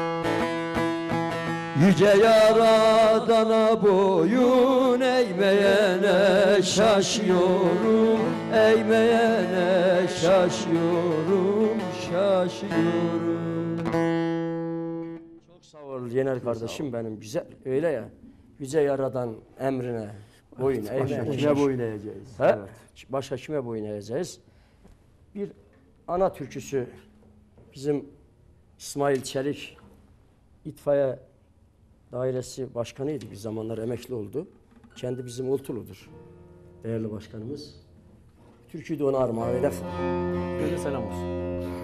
S2: Yüce Yaradan'a boyun eğmeyene şaşıyorum, eğmeyene şaşıyorum, şaşıyorum.
S1: Çok sağ ol Yener kardeşim benim. Güzel öyle ya. Yüce Yaradan emrine boyun eğmeyene.
S2: Kime boyun eğeceğiz?
S1: Evet.
S2: Evet.
S1: Başka kime boyun eğeceğiz? Bir ana türküsü bizim İsmail Çelik itfaiye dairesi başkanıydı, bir zamanlar emekli oldu. Kendi bizim Oltulu'dur. Değerli başkanımız. Türküyü de ona armağan eder.
S3: Böyle selam olsun.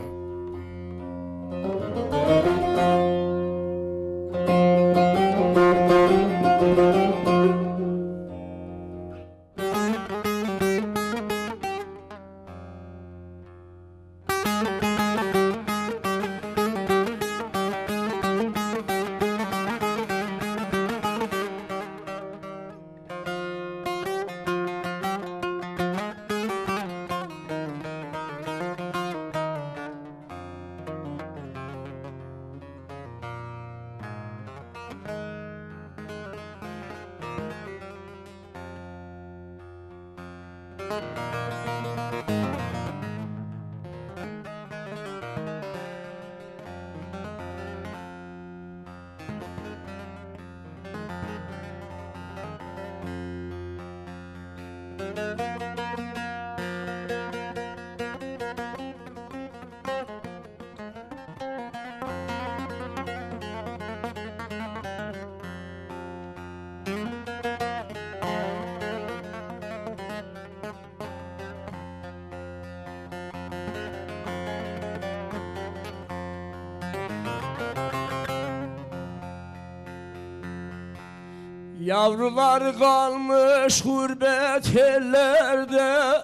S4: Yavrular kalmış gurbet ellerde,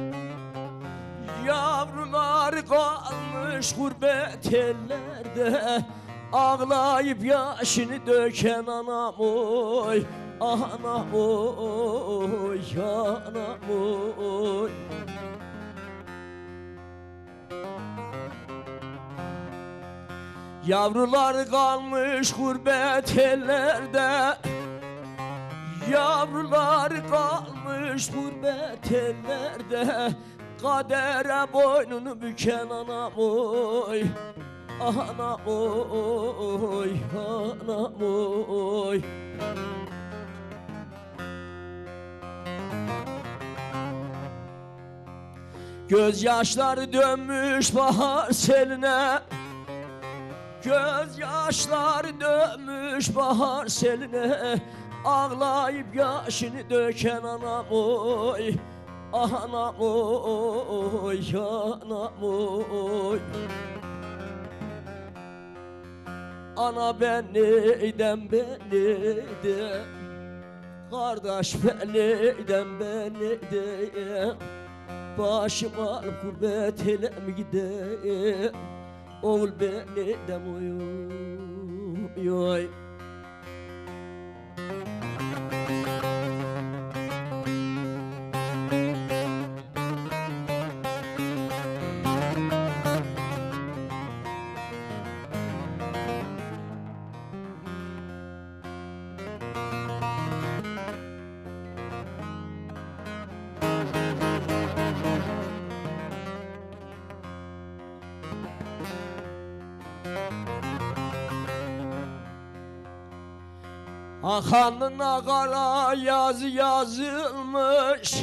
S4: yavrular kalmış gurbet ellerde, ağlayıp yaşını döken anam oy, anam oy, anam oy. Yavrular kalmış gurbet ellerde, yavrular kalmış gurbet ellerde, kadere boynunu büken anam oy. Anam oy, anam oy. Gözyaşları dönmüş bahar seline, gözyaşları dönmüş bahar seline, ağlayıp yaşını döken anam oy. Anam oy, anam oy. Ana ben neydem, ben neydem, kardeş ben neydem, ben neydem, başım alıp gurbet ele mi gideyim, oğul ben neydem oy oy. Akanına kara yazı yazılmış,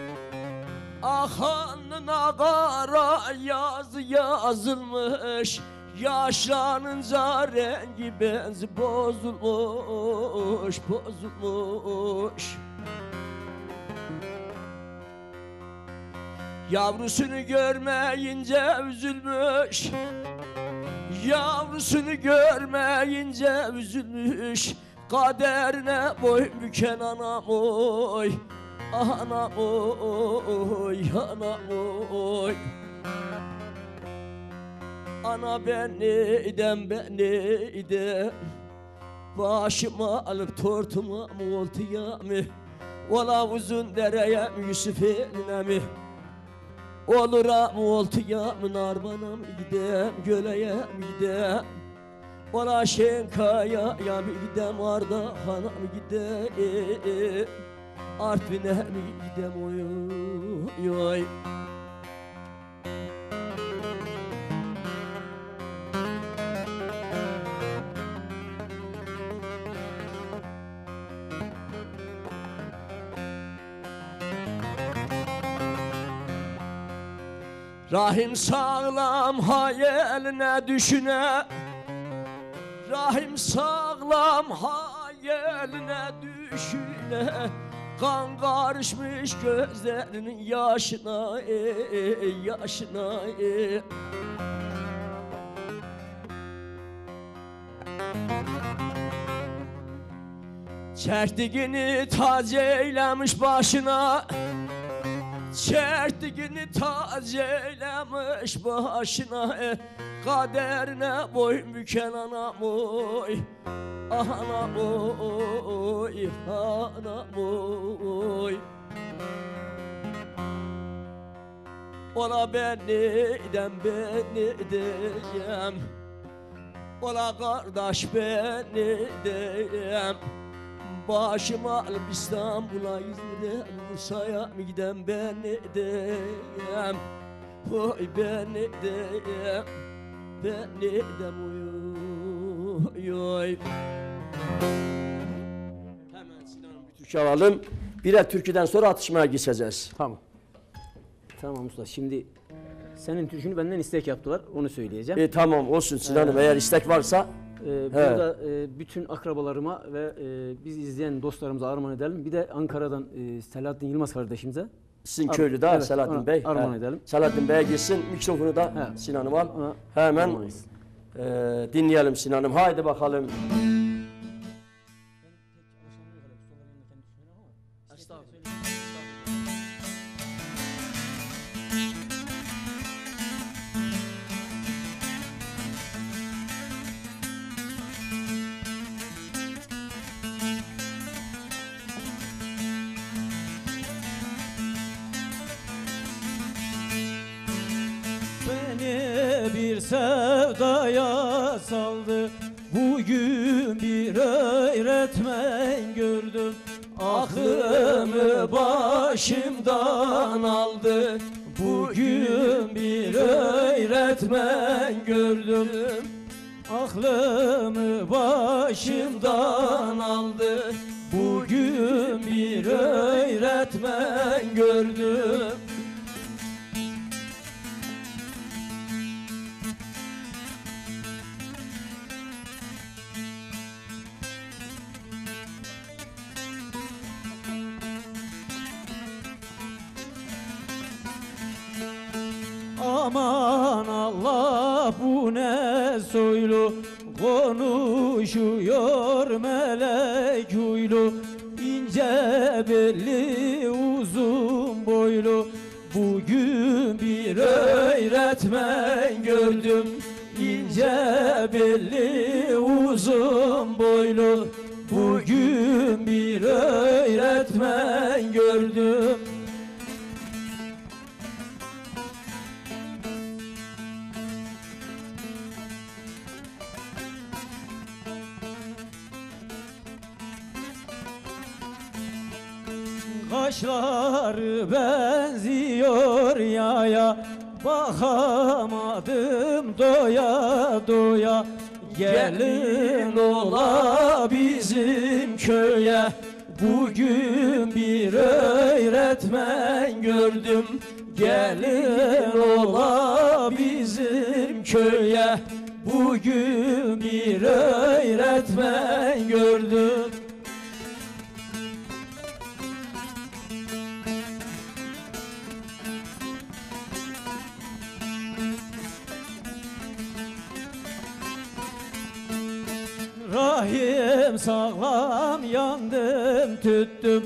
S4: akanına kara yazı yazılmış, yaşlanınca rengi benzi bozulmuş, bozulmuş. Yavrusunu görmeyince üzülmüş, yavrusunu görmeyince üzülmüş, kaderine boyun büken anam oy. Anam oy, anam oy. Ana ben neydem, ben neydem, başıma alıp tortuma mı oltuya mı, ola uzun dereye mi Yusuf eline mi, olura mı oltuya mı Narman'a mı gidem, göleye mi gidem, ola Şenkaya ya mı gidem, Ardahan'a mı gidem, Artvin'e mi gidem oy oy. Rahim sağlam hayaline düşüne, Rahim sağlam hayaline düşüne, kan karışmış gözlerinin yaşına, yaşına. Çertiğini tazeylemiş başına, çertiğini tazeylemiş başına, kaderine boyun büken anam oy. Anam oy, anam oy. Ola ben neydem, ben neydem, ola kardeş ben neydem, başıma alıp İstanbul'a, İzmir'e, Bursa'ya mı gidem, ben neydem, oy ben neydem, ben neydem oy oy.
S1: Hemen Sinan'ın bir türkü alalım. Birer türküden sonra atışmaya geçeceğiz.
S3: Tamam. Tamam usta. Şimdi senin türkünü benden istek yaptılar. Onu söyleyeceğim.
S1: Tamam olsun Sinan'ım, eğer istek varsa.
S3: Burada bütün akrabalarıma ve bizi izleyen dostlarımıza armağan edelim. Bir de Ankara'dan Selahattin Yılmaz kardeşimize.
S1: Sizin köylüde
S3: evet,
S1: Selahattin Bey.
S3: Armağan edelim.
S1: Selahattin Bey'e gitsin, mikrofonu da Sinan'ım al. Hemen dinleyelim Sinan'ım. Haydi bakalım.
S5: Beni bir sevdaya saldı, bugün bir öğretmen gördüm. Aklımı başımdan aldı, Bugün bir öğretmen gördüm, aklımı başımdan aldı. Bugün bir öğretmen gördüm. Aman Allah, bu ne soylu, konuşuyor melek huylu, ince belli uzun boylu. Bugün bir öğretmen gördüm, ince belli uzun boylu. Bugün bir öğretmen gördüm. Kaşları benziyor yaya, bakamadım doya doya. Gelin ola bizim köye, bugün bir öğretmen gördüm. Gelin ola bizim köye, bugün bir öğretmen gördüm. Rahim sağlam, yandım tüttüm,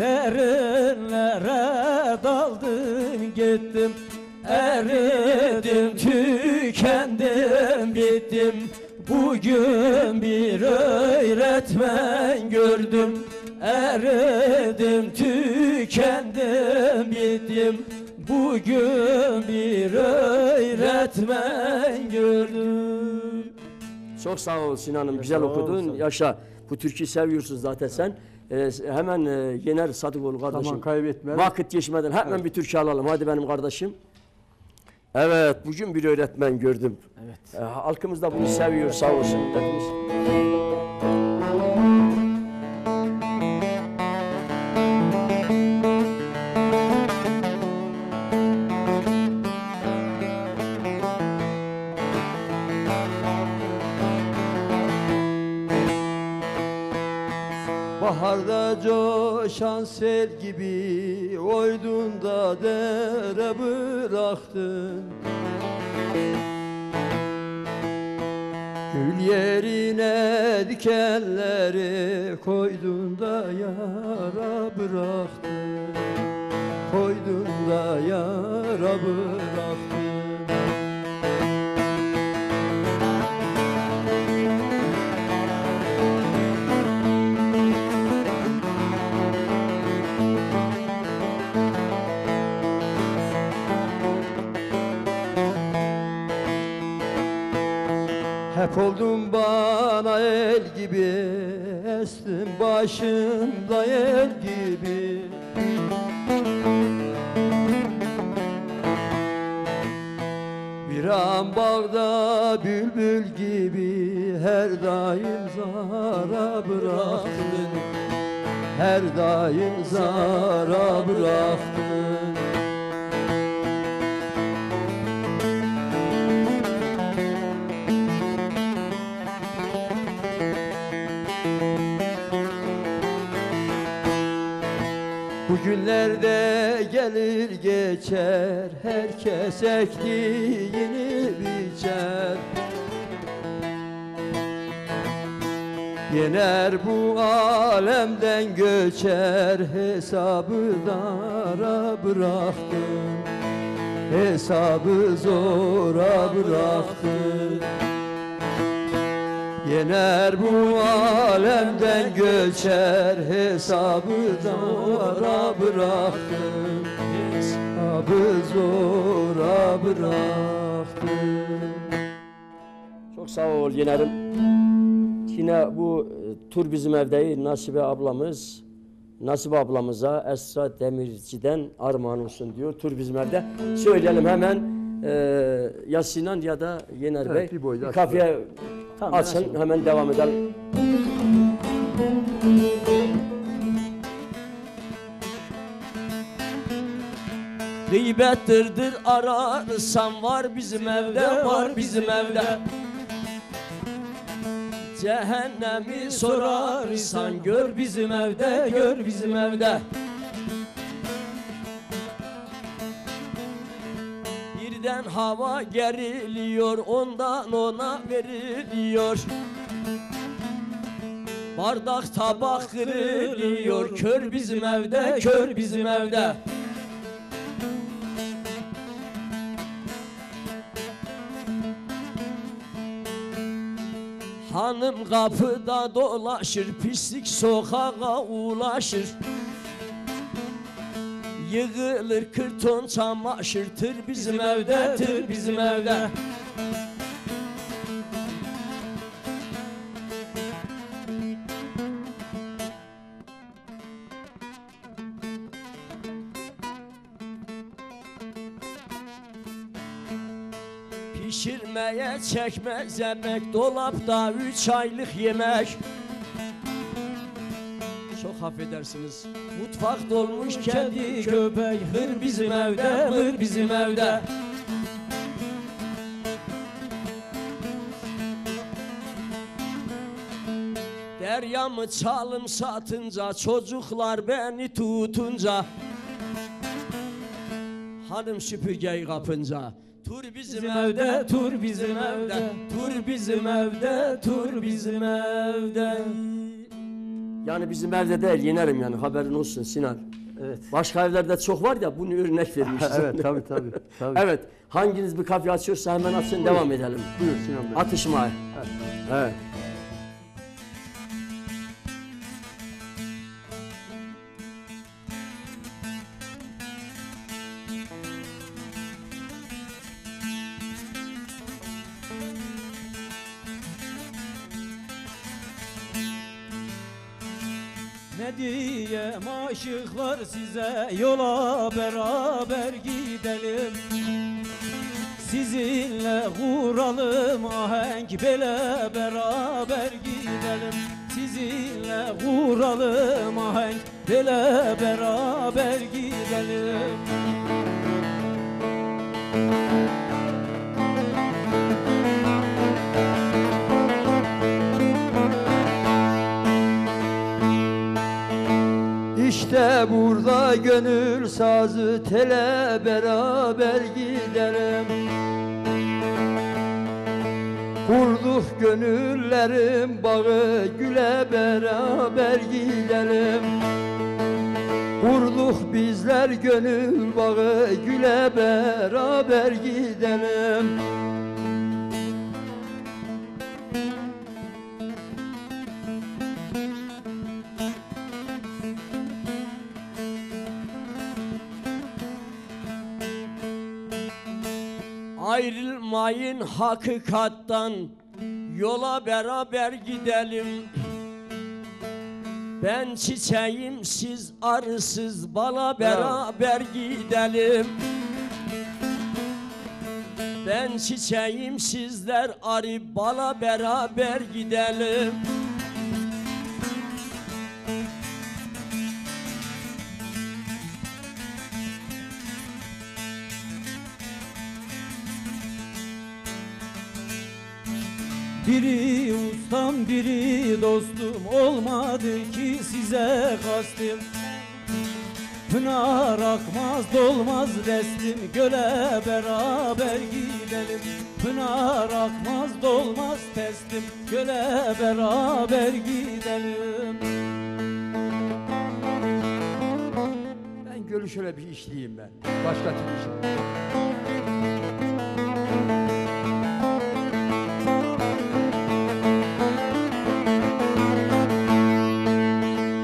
S5: derinlere daldım gittim. Eridim, tükendim, bittim. Bugün bir öğretmen gördüm. Eridim, tükendim, bittim. Bugün bir öğretmen gördüm.
S1: Çok sağ ol Sinan'ım, güzel okudun. Yaşa, bu türküyü seviyorsun zaten sen. Hemen Yener Sadıkoğlu kardeşim.
S2: Zaman kaybetme.
S1: Vakit geçmeden hemen bir türkü alalım. Hadi benim kardeşim. Evet, bugün bir öğretmen gördüm.
S3: Evet.
S1: Halkımız da bunu seviyor, sağ olsun. Hepimiz.
S6: Baharda coşan sel gibi oydun da dere bıraktın. Gül yerine dikenleri koydun da yara bıraktın. Koydun da yara bıraktın. Hep oldun bana el gibi, estin başımda el gibi. Bir an bağda bülbül gibi, her daim zara bıraktın. Her daim zara bıraktın. Bugünlerde gelir geçer, herkes ektiğini biçer. Yener bu alemden göçer, hesabı dara bıraktın. Hesabı zora bıraktın. Yener bu alemden göçer, hesabı zora bıraktın. Hesabı zora bıraktın.
S1: Çok sağ ol Yener'im. Yine bu tur bizim evde Nasibe ablamız, Nasip ablamıza Esra Demirci'den armağan olsun diyor. Tur bizim evde. Söyleyelim hemen ya Sinan ya da Yener
S2: Evet,
S1: Bey
S2: bir boyda
S1: kafiye
S3: Tamam,
S1: açın hemen devam edelim.
S4: Gıybettirdir ararsan var bizim evde, var bizim evde. Cehennemi sorarsan gör bizim evde, gör bizim evde. Birden hava geriliyor, ondan ona veriliyor. Bardak tabak kırılıyor, kör bizim evde, kör bizim evde. Hanım kapıda dolaşır, pislik sokağa ulaşır. Yığılır 40 ton çamaşır, tır bizim evde, tır bizim evde. Pişirmeye çekmez emek, dolapta 3 aylık yemek. Çok affedersiniz. Mutfak dolmuş kedi köpek, hır bizim evde, hır bizim evde. Deryamı çalım satınca, çocuklar beni tutunca. Hanım süpürgeyi kapınca. Tur bizim evde, tur bizim evde, tur bizim evde, tur bizim evde.
S1: Yani bizim evde değil Yener'im yani haberin olsun Sinan.
S3: Evet.
S1: Başka evlerde çok var ya bunu örnek vermişiz.
S2: Evet tabii.
S1: Evet. Hanginiz bir kafiye açıyorsa hemen açın devam edelim.
S2: Buyur Sinan Bey.
S1: Atışmaya. Evet.
S5: Ne diyeyim aşıklar size, yola beraber gidelim. Sizinle kuralım ahenk, bele beraber gidelim. Sizinle kuralım ahenk, bele beraber gidelim.
S6: İşte burada gönül sazı tele beraber gidelim. Kurduk gönüllerin bağı güle beraber gidelim. Kurduk bizler gönül bağı güle beraber gidelim.
S4: Ayrılmayın hakikattan, yola beraber gidelim. Ben çiçeğim, siz arısız, bala beraber gidelim. Ben çiçeğim, sizler arı, bala beraber gidelim.
S5: Biri ustam, biri dostum, olmadı ki size kastım. Pınar akmaz, dolmaz destim, göle beraber gidelim. Pınar akmaz, dolmaz testim, göle beraber gidelim.
S2: Ben gölü şöyle bir işleyeyim ben. Başka türlü iş.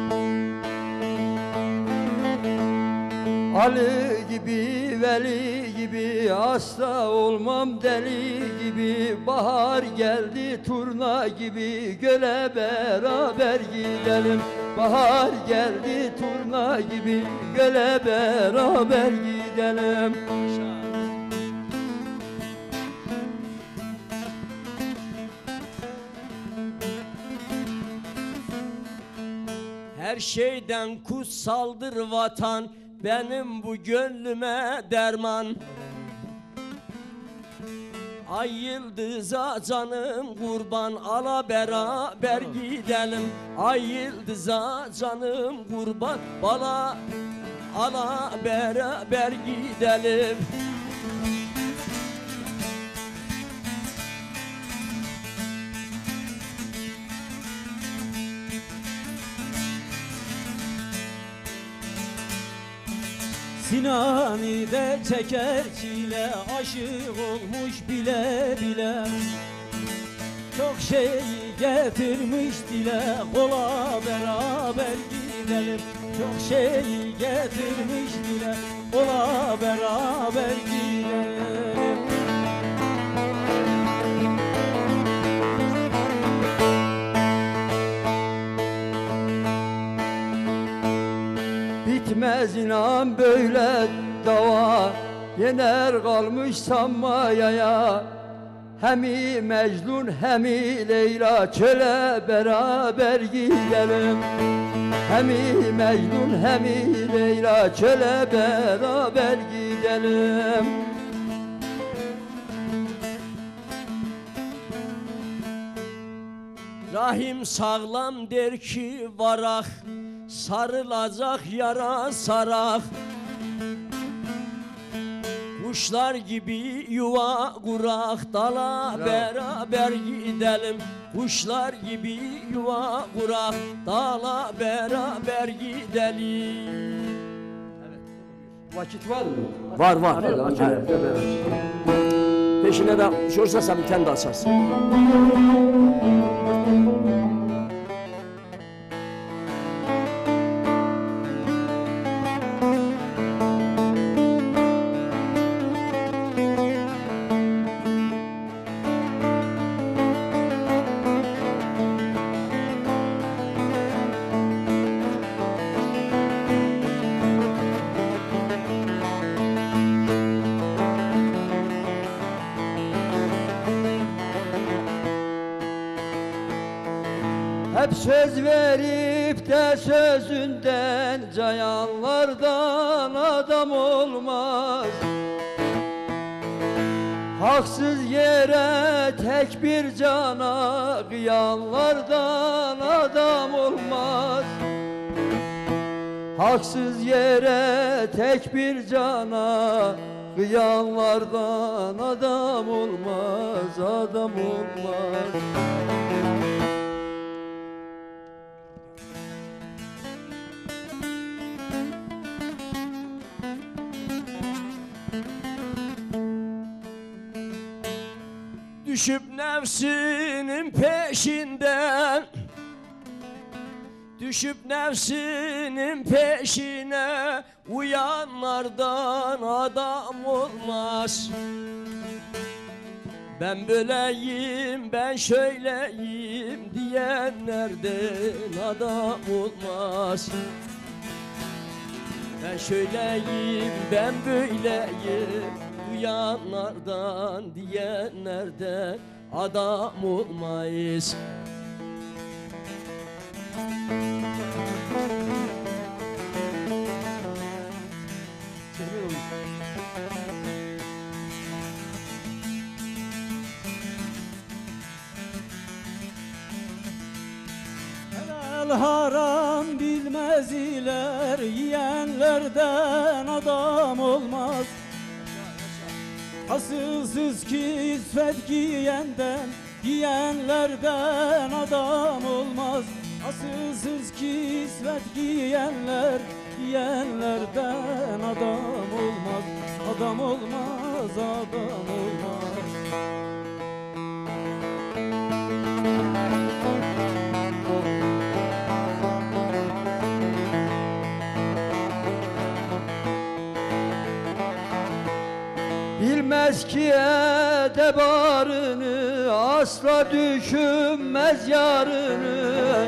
S6: Ali gibi, veli gibi, hasta olmam deli gibi. Bahar geldi turna gibi, göle beraber gidelim. Bahar geldi turna gibi, göle beraber gidelim.
S4: Her şeyden kutsaldır vatan, benim bu gönlüme derman. Ay yıldıza canım kurban, ala beraber gidelim. Ay yıldıza canım kurban, ala beraber gidelim.
S5: Sinani de çeker çile, aşık olmuş bile bile. Çok şey getirmiş dile, kola beraber gidelim. Çok şey getirmiş dile, kola beraber gidelim.
S6: Bitmez inan böyle dava, yener kalmış sanmayaya. Hemi Mecnun hemi Leyla, çöle beraber gidelim. Hemi Mecnun hemi Leyla, çöle beraber gidelim.
S4: Rahim sağlam der ki varak, sarılacak yara sarak. Kuşlar gibi yuva kurak, dala beraber gidelim. Kuşlar gibi yuva kurak, dala beraber gidelim.
S6: Vakit var mı?
S1: Var var. Peşine de şursa sen bir tane de açarsın.
S6: Hep söz verip de sözünden cayanlardan adam olmaz. Haksız yere tek bir cana kıyanlardan adam olmaz. Haksız yere tek bir cana kıyanlardan adam olmaz, adam olmaz.
S4: Düşüp nefsinin peşinden, düşüp nefsinin peşine, uyanlardan adam olmaz. Ben böyleyim, ben şöyleyim diyenlerden adam olmaz. Ben şöyleyim, ben böyleyim, duyanlardan diyenlerden adam olmayız.
S5: Helal haram bilmez iler, yiyenlerden adam olmaz. Asılsız ki iffet giyenden, giyenlerden adam olmaz. Asılsız ki iffet giyenler, giyenlerden adam olmaz. Adam olmaz, adam olmaz.
S6: eskiye de barını, asla düşünmez yarını.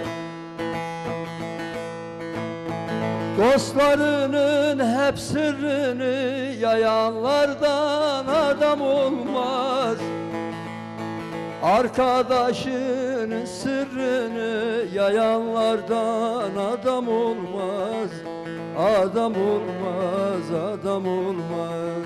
S6: Dostlarının hep sırrını yayanlardan adam olmaz. Arkadaşının sırrını yayanlardan adam olmaz. Adam olmaz, adam olmaz.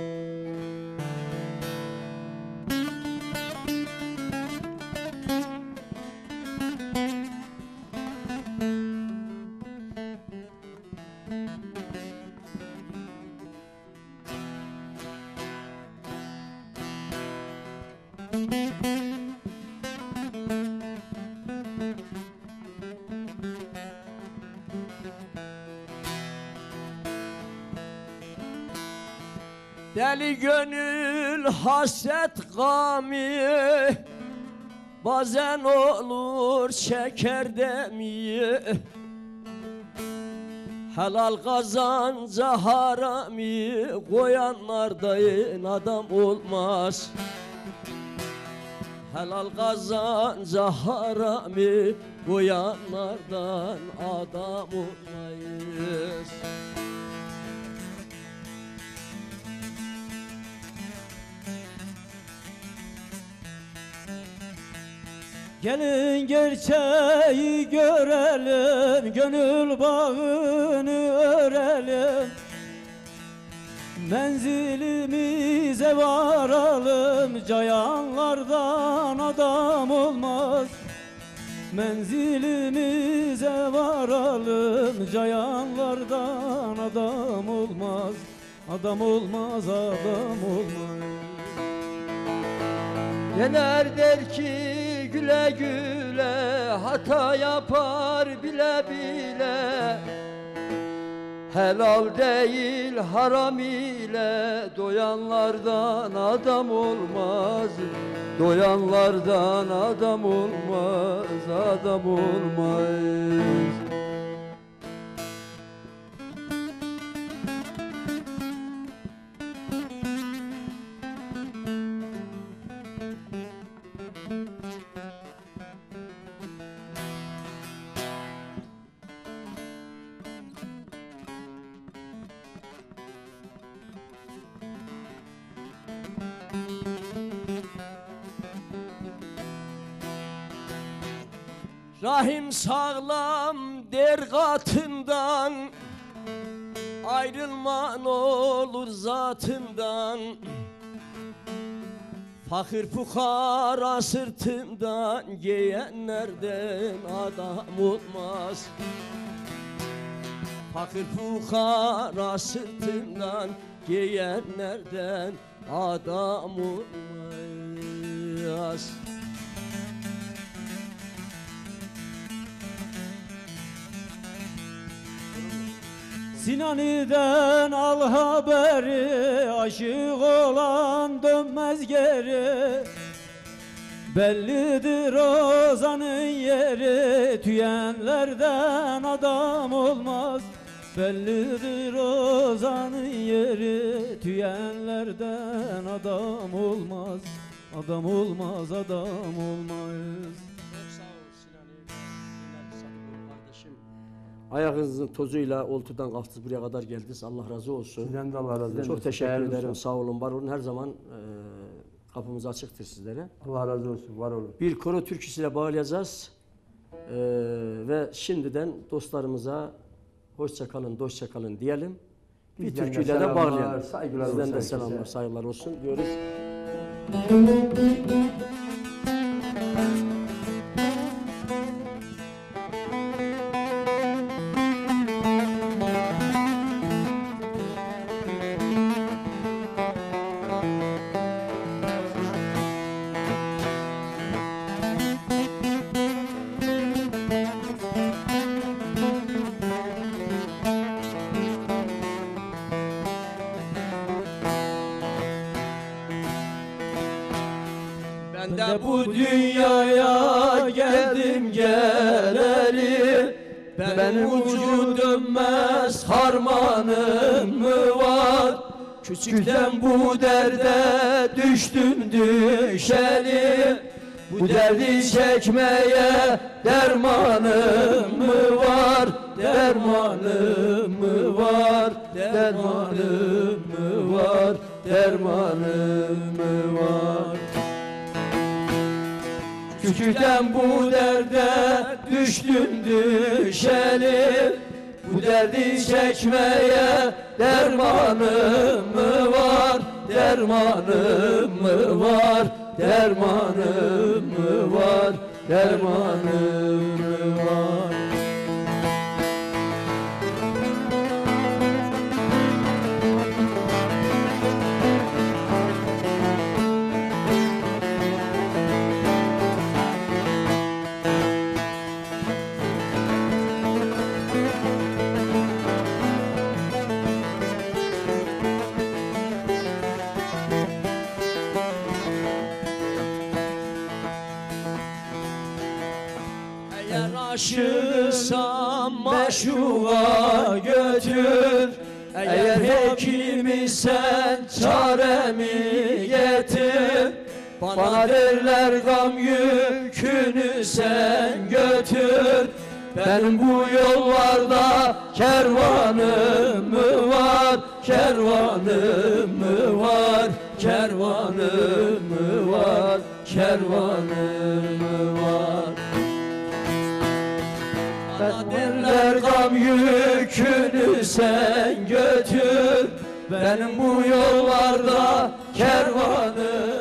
S4: Deli gönül hasret gami, bazen olur şeker demi. Helal kazanca harami, koyanlardan adam olmaz. Helal kazanca harami, koyanlardan adam olmayız.
S5: Gelin gerçeği görelim, gönül bağını örelim. Menzilimize varalım, cayanlardan adam olmaz. Menzilimize varalım, cayanlardan adam olmaz. Adam olmaz, adam olmaz.
S6: Neler der ki güle güle, hata yapar bile bile. Helal değil haram ile, doyanlardan adam olmaz. Doyanlardan adam olmaz, adam olmaz.
S4: Rahim sağlam der katından, ayrılman olur zatından. Fakir fukara sırtından, giyenlerden adam olmaz. Fakir fukara sırtından, giyenlerden adam olmaz.
S5: Sinani'den al haberi, aşık olan dönmez geri. Bellidir ozanın yeri, tüyenlerden adam olmaz. Bellidir ozanın yeri, tüyenlerden adam olmaz. Adam olmaz, adam olmaz.
S1: Ayağınızın tozuyla oltudan kalktınız buraya kadar geldiniz. Allah razı olsun.
S2: Sizden de Allah razı olsun.
S1: Çok teşekkür
S2: Değerli
S1: ederim.
S2: olsun.
S1: Sağ olun, var olun. Her zaman kapımız açıktır sizlere.
S2: Allah razı olsun, var olun.
S1: Bir koro türküsüyle bağlayacağız. Ve şimdiden dostlarımıza hoşça kalın, dostça kalın diyelim. Bir
S2: Bizden de
S1: türküyle de
S2: selamlar,
S1: bağlayalım.
S2: saygılar
S1: Sizden
S2: olsun
S1: de
S2: herkese.
S1: selamlar, saygılar olsun diyoruz.
S4: Ben de bu dünyaya geldim geleli, benim ucu dönmez harmanım mı var?
S6: Küçükten bu derde düştüm düşeli. Bu derdi çekmeye dermanım mı var? Dermanım mı var? Dermanım mı var? Dermanım mı var? Küçükten bu derde düştüm düşeli. Bu derdi çekmeye dermanım mı var? Dermanım mı var? Dermanım mı var? Dermanım mı var?
S4: Eğer aşıksam maşuğa götür. Eğer hekimisen çaremi getir. Bana derler gam yükünü sen götür. Benim bu yollarda kervanım mı var? Kervanım mı var? Kervanım mı var? Kervanım mı var? Bana derler gam yükünü sen götür. Benim bu yollarda kervanım